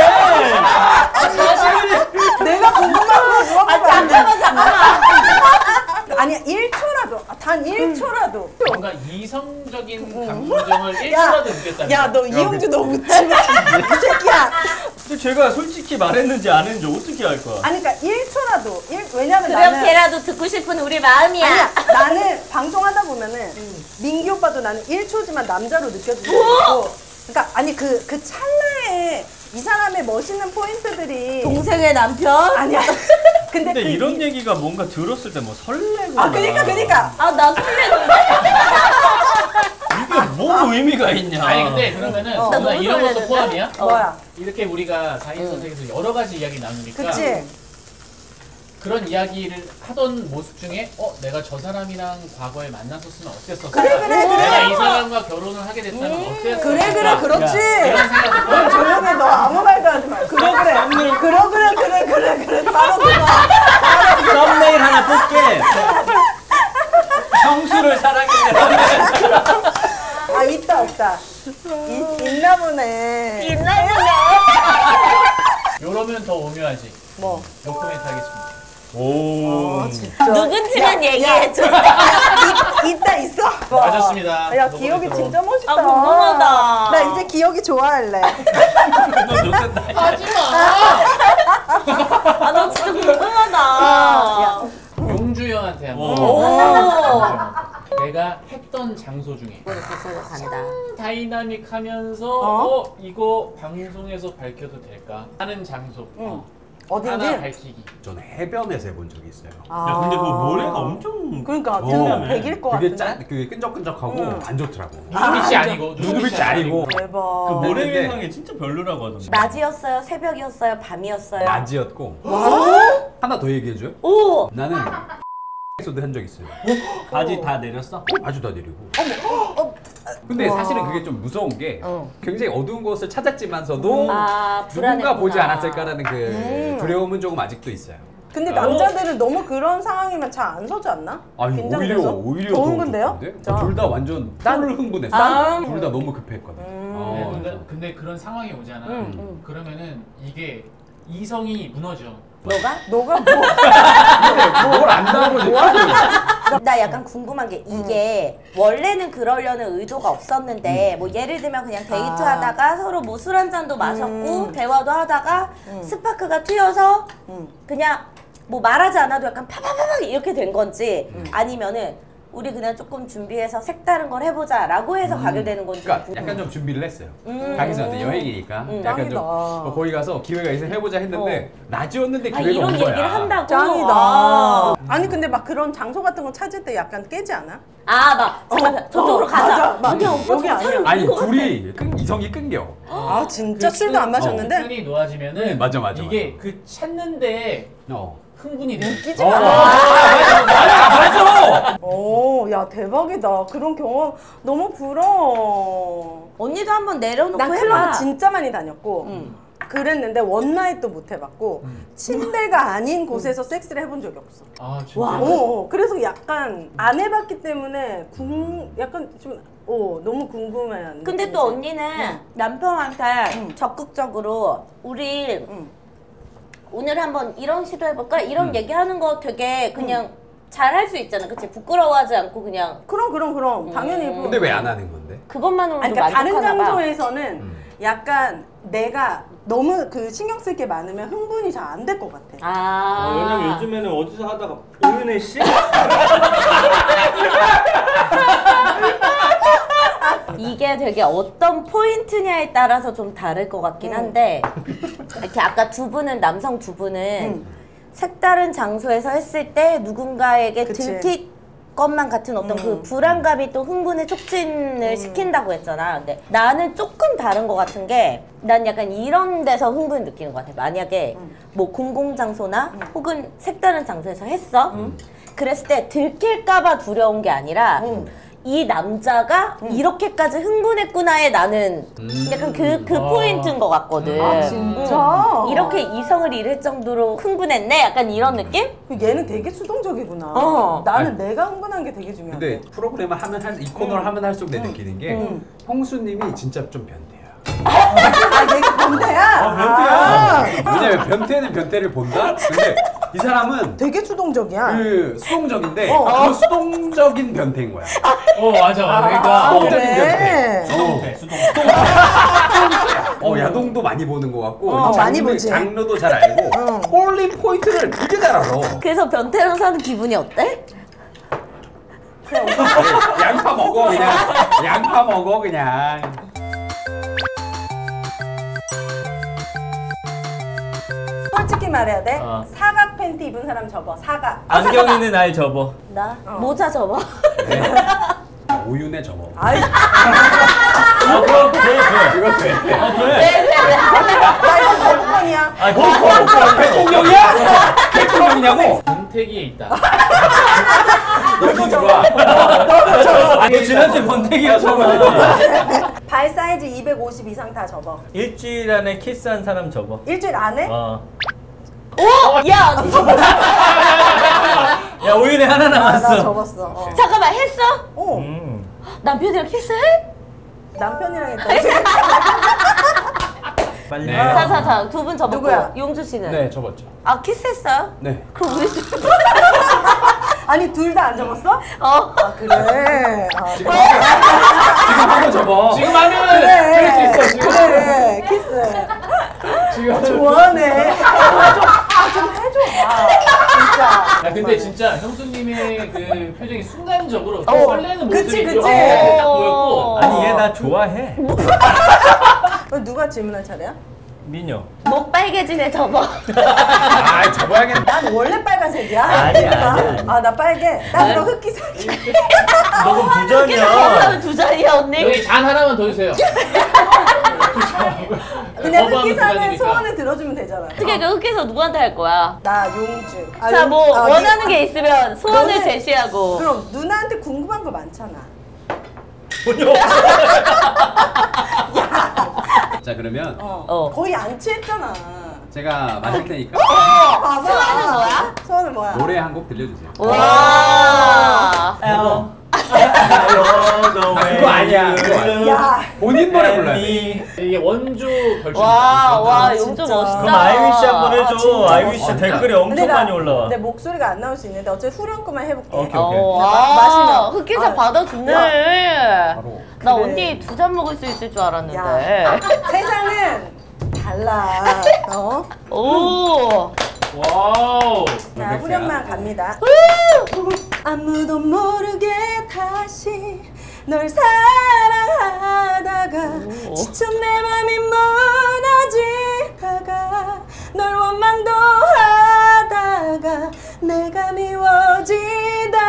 내가 궁금한 거 물어보면 아 잠깐만 잠깐만 아니야 일 초라도 단 일 초라도. 뭔가 이성적인 감정을 일 초라도 느꼈다는 야 너 이용주 너 웃지 마. 이 새끼야. 근데 제가 솔직히 말했는지 안 했는지 어떻게 알 거야? 아니 그러니까 일 초라도 일 왜냐면 나는 그렇게라도 듣고 싶은 우리 마음이야. 아니야 나는 방송하다 보면은 민기 오빠도 나는 일 초지만 남자로 느껴지고 있고 그러니까 아니 그 그 찰나에 이 사람의 멋있는 포인트들이 동생의 남편? 아니야 근데, 근데 그 이런 이- 얘기가 뭔가 들었을 때 뭐 설레고 아 그니까 그니까 아 나 설레는데? 이게 뭐 의미가 있냐? 아니 근데 그러면은 어. 누나 너무 이런 것도 설레는데? 포함이야? 뭐야 이렇게 우리가 사인 선택에서 여러 가지 이야기 나누니까 그치 그런 이야기를 하던 모습 중에 어 내가 저 사람이랑 과거에 만났었으면 어땠었을까? 그래, 그래, 그래. 내가 이 사람과 결혼을 하게 됐다면 어땠을까? 그래 그래 그렇지 이런 생각도 너 포함. 조용해 너 아무 말도 하지 마 그래 그래 그래 그래 그래 그래 그래 바로 그거 바로 썸네일 하나 뽑게. 형수를 사랑했네. 아 있다 없다. 있, 있나 보네. 있나 보네. 이러면 더 오묘하지. 뭐? 노코멘트 하겠습니다. 오. 누군지는 얘기해줘. 있, 있다 있어? 맞았습니다. 야 너무 기억이 들어. 진짜 멋있다. 아, 궁금하다. 나 이제 기억이 좋아할래. 너 좋겠다. 하지마! 아, 너 진짜 궁금하다. 용주형한테 한번. 오. 오. 내가 했던 장소 중에 간다. 다이나믹하면서 어? 어? 이거 방송에서 밝혀도 될까 하는 장소 응. 하나 어딘지? 밝히기. 저는 해변에서 해본 적이 있어요. 야 근데 그 모래가 엄청. 그러니까 어. 들면 백일 것 그게 같은데. 짠, 그게 끈적끈적하고 응. 안 좋더라고. 누드빛이 아니고 누드빛이 아니고. 대박. 그 모래 근데- 위상이 진짜 별로라고 하던데. 낮이었어요? 새벽이었어요? 밤이었어요? 낮이었고. 하나 더 얘기해줘요? 오! 나는 에서도 한 적 있어요. 바지 다 내렸어? 아주 다 내리고. 근데 사실은 그게 좀 무서운 게 굉장히 어두운 곳을 찾았지만서도 아, 누군가 불안했구나. 보지 않았을까라는 그 음. 두려움은 조금 아직도 있어요. 근데 남자들은 너무 그런 상황이면 잘 안 서지 않나? 아니 긴장돼서? 오히려 오히려 더 더 흥분돼요? 둘 다 완전 난- 풀 흥분했어. 아. 둘 다 너무 급했거든. 음. 어, 네, 근데, 그래서. 근데 그런 상황이 오잖아. 응, 응. 그러면은 이게 이성이 무너져. 너가? 너가 뭐? 뭘 안다고 지금. 나 약간 궁금한 게 이게 원래는 그러려는 의도가 없었는데 뭐 예를 들면 그냥 데이트하다가 서로 뭐 술 한 잔도 마셨고 음. 대화도 하다가 스파크가 튀어서 음. 그냥 뭐 말하지 않아도 약간 파파파박 이렇게 된 건지 아니면은 우리 그냥 조금 준비해서 색다른 걸 해보자 라고 해서 가게 되는 건지 그러니까 궁금해. 약간 좀 준비를 했어요. 음. 가기 전에 여행이니까 음, 약간 짱이다. 좀 어, 거기 가서 기회가 있으면 해보자 했는데 낮이었는데 아, 기회가 이런 온 거야. 얘기를 한다고? 짱이다. 아, 아니 근데 막 그런 장소 같은 거 찾을 때 약간 깨지 않아? 아, 막 잠깐만 저쪽으로 어, 가자. 맞아, 맞아. 아니야 오빠 여기 저 아니야. 사람 아니 있는 것 같아. 둘이 끈, 이성이 끊겨. 아 진짜 그 술도 안 끈- 마셨는데? 끈이 놓아지면은 네, 맞아, 맞아, 이게 그 찾는데 어. 흥분이 돼. 웃기지 어. 마. 맞아. 오, 야 대박이다. 그런 경험 너무 부러워. 언니도 한번 내려놓고 난 해봐. 클럽을 진짜 많이 다녔고 응. 그랬는데 원나잇도 못 해봤고 침대가 아닌 곳에서 섹스를 해본 적이 없어. 아 진짜. 와. 어, 어, 그래서 약간 안 해봤기 때문에 궁, 약간 좀 어, 너무 궁금해. 근데 또 언니는 남편한테 적극적으로 우리 응. 오늘 한번 이런 시도해볼까? 이런 음. 얘기하는 거 되게 그냥 잘 할 수 있잖아. 그치? 부끄러워하지 않고 그냥 그럼 그럼 그럼 당연히. 음. 근데 왜 안 하는 건데? 그것만으로도 아니, 그러니까 다른 만족하나 봐. 장소에서는 음. 약간 내가 너무 그 신경 쓸 게 많으면 흥분이 잘 안 될 것 같아. 아. 어, 왜냐면 요즘에는 어디서 하다가 오윤혜 씨? 이게 되게 어떤 포인트냐에 따라서 좀 다를 것 같긴 한데 이렇게 아까 두 분은 남성 두 분은 음. 색다른 장소에서 했을 때 누군가에게 그치. 들킬 것만 같은 어떤 음. 그 불안감이 또 흥분에 촉진을 시킨다고 했잖아. 근데 나는 조금 다른 것 같은 게 난 약간 이런 데서 흥분 느끼는 것 같아. 만약에 뭐 공공장소나 혹은 색다른 장소에서 했어. 그랬을 때 들킬까봐 두려운 게 아니라 음. 이 남자가 이렇게까지 흥분했구나에 나는 약간 그, 그 아. 포인트인 것 같거든. 아 진짜? 이렇게 이성을 잃을 정도로 흥분했네? 약간 이런 느낌? 얘는 되게 수동적이구나. 어. 나는 내가 흥분한 게 되게 중요해. 근데 프로그램을 하면 할, 이 코너를 하면 할수록 내 느끼는 음. 게 형수님이 진짜 좀 변태야. 아 내가 변태야? 아, 변태야. 왜냐면 변태는 변태를 본다? 근데 이 사람은 되게 수동적이야. 그 수동적인데 어. 그 수동적인 변태인 거야. 어 맞아. 아, 그러니까 수동적인 그래? 변태. 수동태, 수동태. 어, 야동도 많이 보는 것 같고 어, 이 많이 장르, 보지. 장르도 잘 알고 응. 꼴린 포인트를 되게 잘 알아. 그래서 변태랑 사는 기분이 어때? 네, 양파 먹어 그냥. 양파 먹어 그냥. 솔직히 말해야 돼. 어. 사각 팬티 입은 사람 접어. 사각. 안경이는 날 접어. 나? 어. 모자 접어? 오윤에 접어. 아이, 아, 그거 돼, 돼. 이거 돼. 아, 돼. 나 이거 대부분이야. 아, 거기 거 대통령이야? 대통령이냐고? 권태기에 있다. 여기 좋아. 아니, 지난주에 번택이가 접어. 발 사이즈 이백오십 이상 다 접어. 일주일 안에 키스한 사람 접어. 일주일 안에? 어. 오! 야! 야 오윤혜 하나 아, 나 남았어. 접었어. 어. 잠깐만 했어? 어. 음. 남편이랑 키스해? 남편이랑 했다. 빨리. 네. 자, 자, 자, 두 분 접었고 누구야? 용주 씨는? 네, 접었죠. 아 키스했어요? 네. 그럼 우리 둘 아니 둘 다 안 접었어? 어. 아 그래. 아, 지금 한번 접어. 지금 하면 그래. 그럴 수 있어. 지금. 그래. 키스. 지금. 좋아하네. 아, 좀, 아, 좀 해줘. 아, 진짜. 야 근데 진짜 형수님의 그 표정이 순간적으로 어, 설레는 그치, 모습이 그치. 어, 딱 보였고. 아니 얘 나 좋아해. 그럼 누가 질문할 차례야? 민요. 목 빨개지네 접어. 아, 접어야겠네. 난 원래 빨간색이야. 아니야, 아니야, 아니야. 아, 나 빨개. 나 그럼 흑기색이야. 너금 두 잔이야. 접으면 두 잔이야 언니. 여기 잔 하나만 더 주세요. 그냥 거부하면 흑기사는 부자니까. 소원을 들어주면 되잖아. 어떻게 그 흑해서 누구한테 할 거야? 나 용주. 아, 자, 용- 뭐 아, 원하는 이- 게 있으면 소원을 너는- 제시하고. 그럼 누나한테 궁금한 거 많잖아. 자, 그러면 어. 어. 거의 안 취했잖아. 제가 마실 테니까 봐봐. 소원은 뭐야? 소원은 뭐야? 노래 한 곡 들려주세요. 와. 어. 그거 아니야. 그거 아니야. 야. 본인 노래 불러야 돼. 이게 원조 결정. 와, 와, 아, 용주 진짜. 멋있다. 그럼 아이위시 한번 아, 해줘. 진짜 아이위시 멋있다. 댓글이 엄청 근데 나- 많이 올라와. 내 목소리가 안 나올 수 있는데 어차피 후렴구만 해볼게. 오케이, 오케이. 어, 마- 아, 마시면. 흑기사 아, 받아주네. 바로. 나 그래. 언니 두 잔 먹을 수 있을 줄 알았는데. 야. 세상은 달라. 어? 오. 와우. 자, 몇 후렴만 개야? 갑니다. 아무도 모르게 다시 널 사랑하다가 지쳐 내 맘이 무너지다가 널 원망도 하다가 내가 미워지다가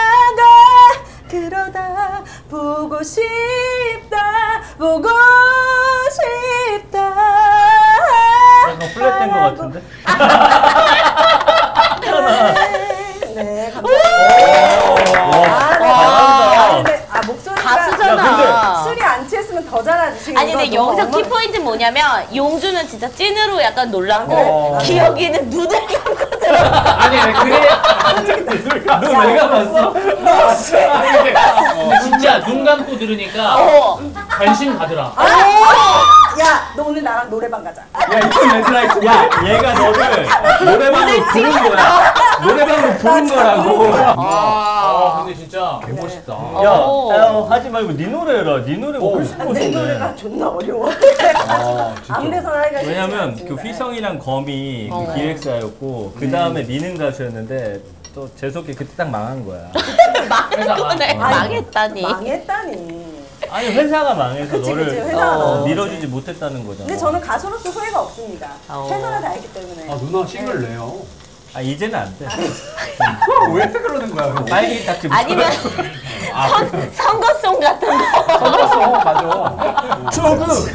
그러다 보고 싶다 보고 싶다. 약간 플랫된 것 같은데? 네, 감사합니다. 와, 아, 네. 잘한다. 아, 근데, 아, 목소리가 가수잖아. 야, 술이 안 취했으면 더 잘하지. 지금 아니 근데 이거 너무 여기서 어머- 키포인트는 뭐냐면 용주는 진짜 찐으로 약간 놀랐고 어. 기혁이는 눈을 감고 들어. 아니 아니, 그래. 너 내가 봤어? 아니, 근데, 근데 진짜 눈 감고 들으니까 어. 관심 가더라. 야, 너 오늘 나랑 노래방 가자. 야, 이거 레드라이트. 야, 얘가 너를 노래방으로 부른 거야. 노래방으로 부른 거라고. 아 근데 진짜 개 멋있다. 야, 어. 야, 하지 말고 네 노래 해라. 네 노래가 훨씬 내 멋있네. 노래가 존나 어려워. 아, 진짜. 아무데서나 하기가 쉽지 왜냐면 않습니다. 그 휘성이랑 검이 어. 그 기획사였고 그 다음에 미는 가수였는데 또 재수없게 그때 딱 망한 거야. 망했네. 어. 망했다니. 망했다니. 아니 회사가 망해서 그치, 너를 그치, 회사가 어, 망해서. 밀어주지 못했다는 거잖아. 근데 저는 가수로서 후회가 없습니다. 어. 최선을 다했기 때문에. 아, 누나 싱글 내요. 아 이제는 안 돼. 왜 그러는 거야, 그거? 빨리 딱지. 아니면 선, 선거송 같은 거. 맞았어, 맞아. 조국.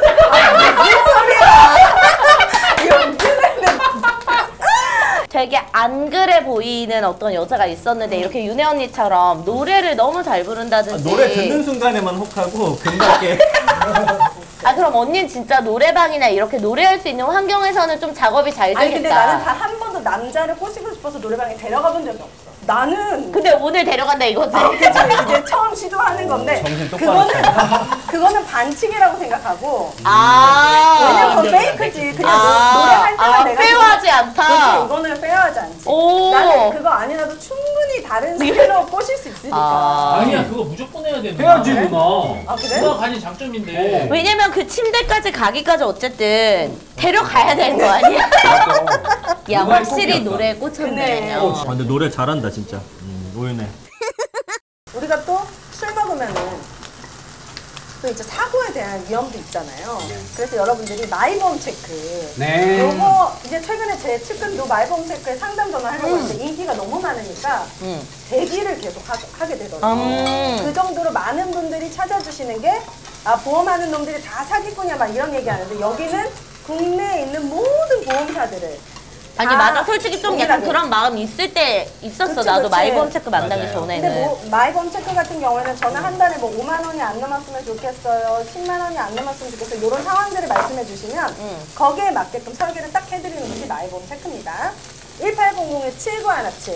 되게 안 그래 보이는 어떤 여자가 있었는데 이렇게 윤혜 언니처럼 노래를 너무 잘 아, 부른다든지. 노래 듣는 순간에만 혹하고 금방게. 아 그럼 언니는 진짜 노래방이나 이렇게 노래할 수 있는 환경에서는 좀 작업이 잘 되겠다. 아니 근데 나는 단 한 번도 남자를 꼬시고 싶어서 노래방에 데려가 본 적이 없어. 나는 근데 오늘 데려간다 이거지. 아, 그치. 이제 처음 시도하는 건데 정신 똑바로 그거는 그거는 반칙이라고 생각하고 아. 왜냐면 그건 페이크지. 그냥 아, 노, 노래할 때만 아, 내가 페어하지 그렇지, 않다. 이거는 페어하지 않지. 오. 나는 그거 아니라도 충분히 다른 스킬로 꼬실 수 있으니까. 아. 아니야 그거 무조건 해야 돼. 해야지, 누나. 아 그래? 누가 가진 장점인데. 왜냐면 그 침대까지 가기까지 어쨌든 데려가야 되는 거 아니야? 야 누가 확실히 꼭 노래에 그네. 꽂혔네. 어, 아, 근데 노래 잘한다 진짜. 음, 오윤혜. 우리가 또 술 먹으면은 또 이제 사고에 대한 위험도 있잖아요. 그래서 여러분들이 마이보험 체크. 네. 요거 이제 최근에 제 측근도 마이보험 체크에 상담 전화하려고 했는데 인기가 너무 많으니까 음. 대기를 계속 하, 하게 되더라고요. 음. 그 정도로 많은 분들이 찾아주시는 게 아 보험하는 놈들이 다 사기꾼이야 막 이런 얘기하는데 여기는 국내에 있는 모든 보험사들을 아니 다 맞아 솔직히 좀 약간 동일하게. 그런 마음 있을 때 있었어. 그치, 나도 그치. 마이보험 체크 만나기 맞아요. 근데 전에는. 뭐 마이보험 체크 같은 경우에는 저는 한 달에 뭐 오만 원이 안 넘었으면 좋겠어요, 십만 원이 안 넘었으면 좋겠어요 이런 상황들을 말씀해 주시면 음. 거기에 맞게끔 설계를 딱 해드리는 것이 마이보험 체크입니다. 일팔공공 칠구일칠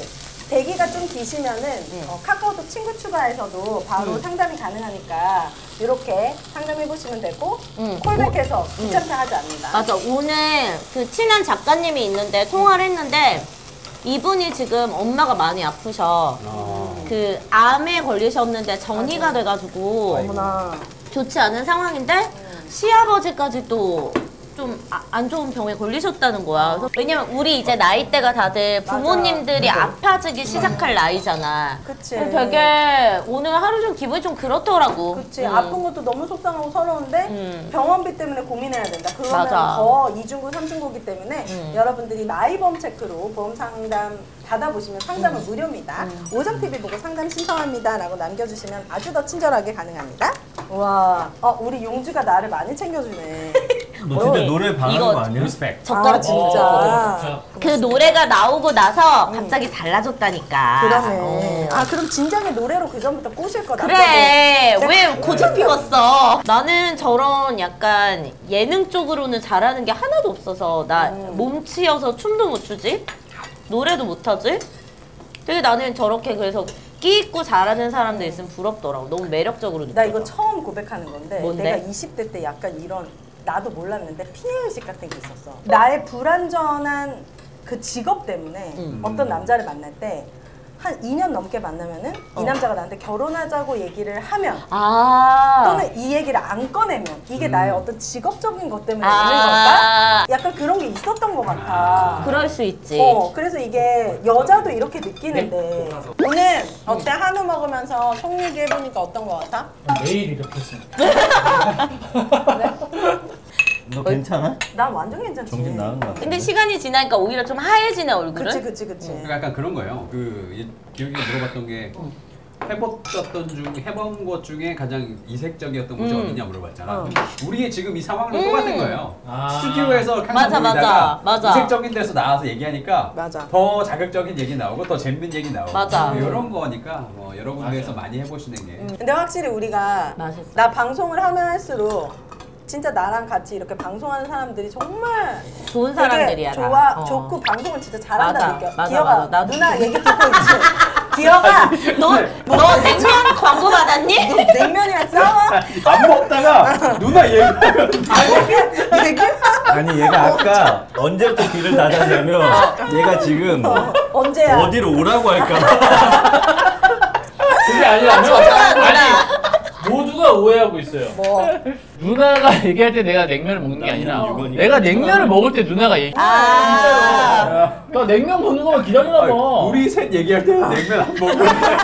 대기가 좀 기시면은 어, 카카오톡 친구 추가해서도 바로 음. 상담이 가능하니까 이렇게 상담해 보시면 되고 음. 콜백해서 귀찮게 하지 않는다. 맞아. 오늘 그 친한 작가님이 있는데 통화를 했는데 이분이 지금 엄마가 많이 아프셔. 그 암에 걸리셨는데 전이가 돼가지고 어머나. 좋지 않은 상황인데 시아버지까지 또 좀 안 좋은 병에 걸리셨다는 거야. 그래서 왜냐면 우리 이제 나이대가 다들 부모님들이 아파지기 시작할 나이잖아. 그치. 되게 오늘 하루 종 기분이 좀 그렇더라고. 그치. 음. 아픈 것도 너무 속상하고 서러운데 음. 병원비 때문에 고민해야 된다. 그러면 맞아. 더 이중구, 삼중구기 때문에 음. 여러분들이 나이범 체크로 보험 상담 받아보시면 상담은 음. 무료입니다. 오정티비 보고 상담 신청합니다 라고 남겨주시면 아주 더 친절하게 가능합니다. 와, 어, 우리 용주가 나를 많이 챙겨주네. 너 진짜 노래 이거 반하는 거 아니야? 리스펙. 젓가락 아, 진짜. 진짜. 그 노래가 나오고 나서 갑자기 달라졌다니까. 그러네. 어. 아, 그럼 진작에 노래로 그 전부터 꼬실 거다. 그래 왜 고집 피웠어? 나는 저런 약간 예능 쪽으로는 잘하는 게 하나도 없어서 나 음. 몸치여서 춤도 못 추지 노래도 못하지. 되게 나는 저렇게 그래서 끼 있고 잘하는 사람들 있으면 부럽더라고. 너무 매력적으로 느껴져. 나 이거 처음 고백하는 건데 뭔데? 내가 이십 대 때 약간 이런 나도 몰랐는데 피해의식 같은 게 있었어. 나의 불완전한 그 직업 때문에 음. 어떤 남자를 만날 때 한 이 년 넘게 만나면은 어. 이 남자가 나한테 결혼하자고 얘기를 하면 아 또는 이 얘기를 안 꺼내면 이게 나의 어떤 직업적인 것 때문에 아. 있는 걸까? 약간 그런 게 있었던 것 같아. 그럴 수 있지. 어, 그래서 이게 여자도 이렇게 느끼는데 오늘 어때? 한우 먹으면서 속 얘기해보니까 어떤 것 같아? 매일 이렇게 했습니다. 너 괜찮아? 난 완전 괜찮지. 정신 나간 거 같아. 근데 시간이 지나니까 오히려 좀 하얘지네 얼굴은. 그치 그치 그치. 그러니까 약간 그런 거예요. 그 이- 기억에 물어봤던 게 해봤던 중 해본 것 중에 가장 이색적이었던 곳이 음. 어디냐 물어봤잖아. 어. 우리의 지금 이 상황은 음. 똑같은 거예요. 아. 스튜디오에서 맞아, 항상 맞아, 보이다가 맞아. 이색적인 데서 나와서 얘기하니까 맞아. 더 자극적인 얘기 나오고 더 재밌는 얘기 나오고 맞아. 이런 거니까 뭐 여러 군데에서 많이 해보시는 게 근데 확실히 우리가 맛있어. 나 방송을 하면 할수록 진짜 나랑 같이 이렇게 방송하는 사람들이 정말 좋은 되게 사람들이야. 다. 좋아 어. 좋고 방송을 진짜 잘한다 맞아, 느껴. 맞아, 기어가 맞아. 나도. 누나 얘기 듣고 있지. 기어가 너, 너 냉면 광고 받았니? 냉면이랑 싸워? 안 먹다가 누나 얘기하면 얘기? 아니 얘가 아까 언제부터 귀를 닫았냐면 얘가 지금 언제야? 어디로 오라고 할까 그게 아니라면 저거야, 누나. 아니 모두가 오해하고 있어요. 뭐 누나가 얘기할 때 내가 냉면을 먹는 게 아니라 육원이니까. 내가 냉면을 먹을 때 누나가 얘기. 아. 너 냉면 먹는 거만 기다리나 봐. 우리 셋 얘기할 때는 냉면 안 먹고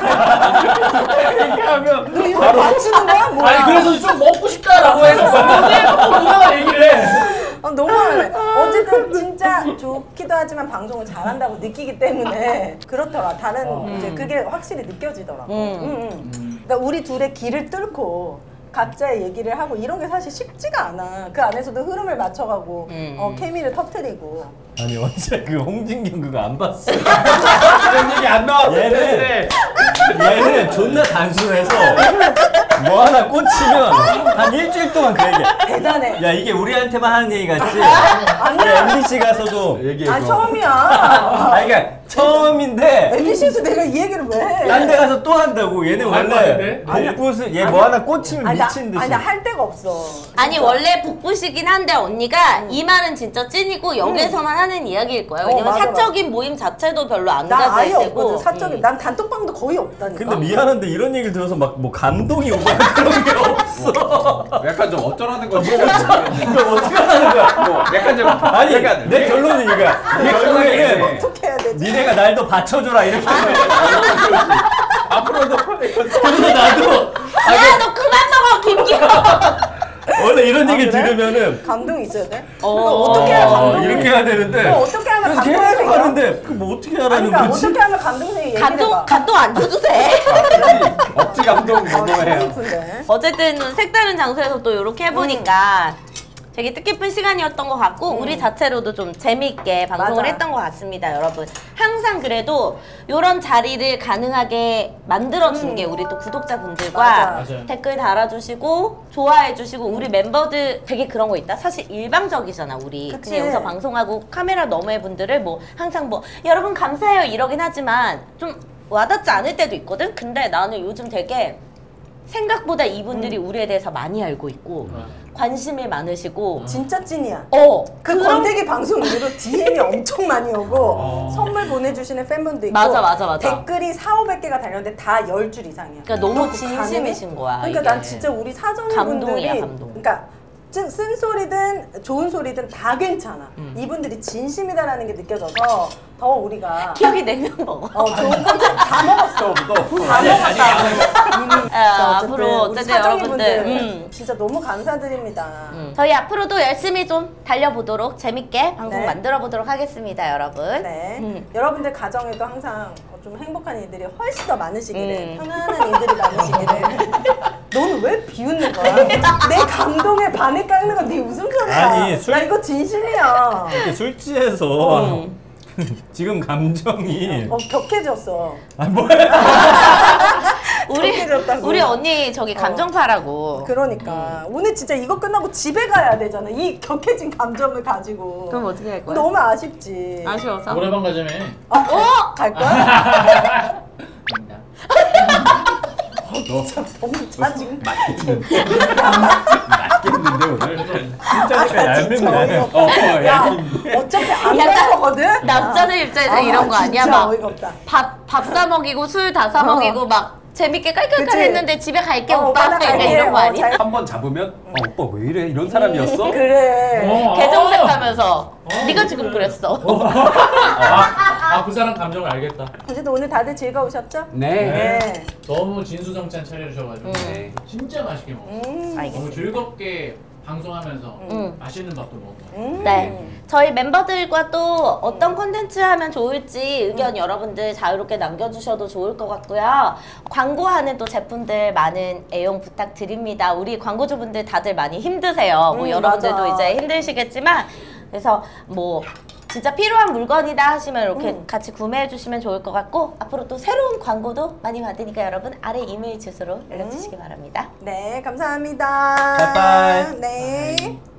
이렇게 하면 너 이거 맞추는 거야? 뭐야? 아니 그래서 좀 먹고 싶다라고 해서 먹는데 누나가 얘기를 해. 어, 너무하네. 어쨌든 진짜 좋기도 하지만 방송을 잘한다고 느끼기 때문에 그렇더라. 다른 어. 이제 그게 확실히 느껴지더라고. 음. 응, 응. 그러니까 우리 둘의 길을 뚫고 각자의 얘기를 하고 이런 게 사실 쉽지가 않아. 그 안에서도 흐름을 맞춰가고 음. 어, 케미를 터뜨리고. 아니 언제 그 홍진경 그거 안 봤어 그런 얘기 안 나왔는데 얘는 존나 단순해서 뭐 하나 꽂히면 한 일주일 동안 그 얘기야. 대단해. 야 이게 우리한테만 하는 얘기 같지? 아니야. 엠비씨 가서도 얘기해서 아 처음이야. 아 그러니까 처음인데 엠비씨에서 내가 이 얘기를 왜 해? 딴 데 가서 또 한다고. 얘는 할거 원래 아닌데? 복붙을 얘 뭐 하나 꽂히면 아니, 나- 미친 듯이. 아니 나 할 데가 없어. 아니 원래 북부시긴 한데 언니가 이 말은 진짜 찐이고 여기서만 하는 이야기일 거야. 어, 왜냐면 맞아, 사적인 모임 자체도 별로 안 나 아예 가질 없거든. 테고. 사적인. 음. 난 단톡방도 거의 없다니까. 근데 미안한데 이런 얘기를 들어서 막 뭐 감동이 오고 그런 게 없어. 약간 좀 어쩌라는 건지 모르겠는데 이거 어떻게 하는 거야? 뭐 약간 좀 아니 약간 내 결론은 이거야. 내 결론은 어떻게 해야 되지? 니네가 날 더 받쳐줘라 이렇게. 앞으로도 그래서 나도 야 너 그만 먹어 김기호. 원래 이런 얘기 그래? 들으면은 감동이 있어야 돼? 어. 그거 어떻게 해야 어, 감동이 이렇게 해야 되는데. 그럼 어떻게 하면 그래서 감동이 계속 생겨? 하는데 그 뭐 어떻게 아니, 하라는 그러니까 거지? 어떻게 하면 감동생이 얘기를 감동 해봐. 감동 안 줘도 돼. 억지 감동 아, 너무해요. 슬픈데. 어쨌든 색다른 장소에서 또 이렇게 해보니까 되게 뜻깊은 시간이었던 것 같고 우리 자체로도 좀 재미있게 방송을 맞아. 했던 것 같습니다, 여러분. 항상 그래도 이런 자리를 가능하게 만들어준 음. 게 우리 또 구독자분들과 맞아. 맞아요. 댓글 달아주시고 좋아해주시고 우리 멤버들 되게 그런 거 있다. 사실 일방적이잖아 우리. 그치. 그냥 여기서 방송하고 카메라 너머의 분들을 뭐 항상 뭐 여러분 감사해요 이러긴 하지만 좀 와닿지 않을 때도 있거든. 근데 나는 요즘 되게 생각보다 이분들이 음. 우리에 대해서 많이 알고 있고 음. 관심이 많으시고 진짜 찐이야. 어 그 그런- 권태기 방송 이후로 디엠이 엄청 많이 오고 어. 선물 보내주시는 팬분도 있고 맞아, 맞아, 맞아. 댓글이 사오백 개가 달렸는데 다 열 줄 이상이야. 그러니까 너무 그거 진심이신 거야. 그러니까 이게. 난 진짜 우리 사정이분들이 감동이야, 감동. 그러니까 쓴, 쓴 소리든 좋은 소리든 다 괜찮아. 음. 이분들이 진심이다라는 게 느껴져서 더 우리가 기억이 냉면 먹어. 어, 좋은 컨텐츠 다 먹었어. 또 다 먹었다. 이미. 아, 어쨌든 앞으로 우리 어쨌든 사정이분들 여러분들, 음. 진짜 너무 감사드립니다. 음. 저희 앞으로도 열심히 좀 달려보도록 재밌게 방송 네. 만들어 보도록 하겠습니다, 여러분. 네. 음. 여러분들 가정에도 항상 좀 행복한 일들이 훨씬 더 많으시기를, 음. 편안한 일들이 많으시기를. 너는 왜 비웃는 거야? 내 감동에 반을 깎는 건 네 웃음소리야. 아니, 술- 나 이거 진실이야. 이렇게 술 취해서 음. 지금 감정이 어, 격해졌어. 아 뭐야? 우리 격해졌다고. 우리 언니 저기 감정파라고. 그러니까 오늘 진짜 이거 끝나고 집에 가야 되잖아. 이 격해진 감정을 가지고. 그럼 어떻게 할 거야? 너무 아쉽지. 아쉬워서. 노래방 가자며. 어? 어? 갈 거야? 너 너무 짜증. 맞겠는데 오늘. 진짜니까 얄밉네. 어이가 어, 없다. 야, 얄밉네. 어차피 안 약간 갈 거거든? 남자들 입장에서 아, 이런 거 아니야? 진짜 막 어이가 없다. 밥 밥 사 먹이고 술 다 사 어. 먹이고 막 재밌게 깔깔깔 그치? 했는데 집에 갈게 어, 오빠 오빠 나 약간 갈게. 이런 거 어, 아니야? 잘- 한 번 잡으면 어, 오빠 왜 이래 이런 사람이었어? 그래. 어. 개정색하면서 어, 네가 지금 그래. 그랬어. 아, 그 사람 감정을 알겠다. 어쨌든 오늘 다들 즐거우셨죠? 네. 네. 너무 진수성찬 차려주셔가지고 네. 진짜 맛있게 먹었어요. 음. 알겠습니다. 너무 즐겁게 방송하면서 음. 맛있는 밥도 먹고. 음. 네. 저희 멤버들과 또 어떤 콘텐츠 하면 좋을지 의견 여러분들 자유롭게 남겨주셔도 좋을 것 같고요. 광고하는 또 제품들 많은 애용 부탁드립니다. 우리 광고주분들 다들 많이 힘드세요. 뭐 음, 여러분들도 맞아. 이제 힘드시겠지만 그래서 뭐 진짜 필요한 물건이다 하시면 이렇게 음. 같이 구매해 주시면 좋을 것 같고 앞으로 또 새로운 광고도 많이 받으니까 여러분 아래 이메일 주소로 연락 주시기 바랍니다. 네, 감사합니다. 바이바이. 네.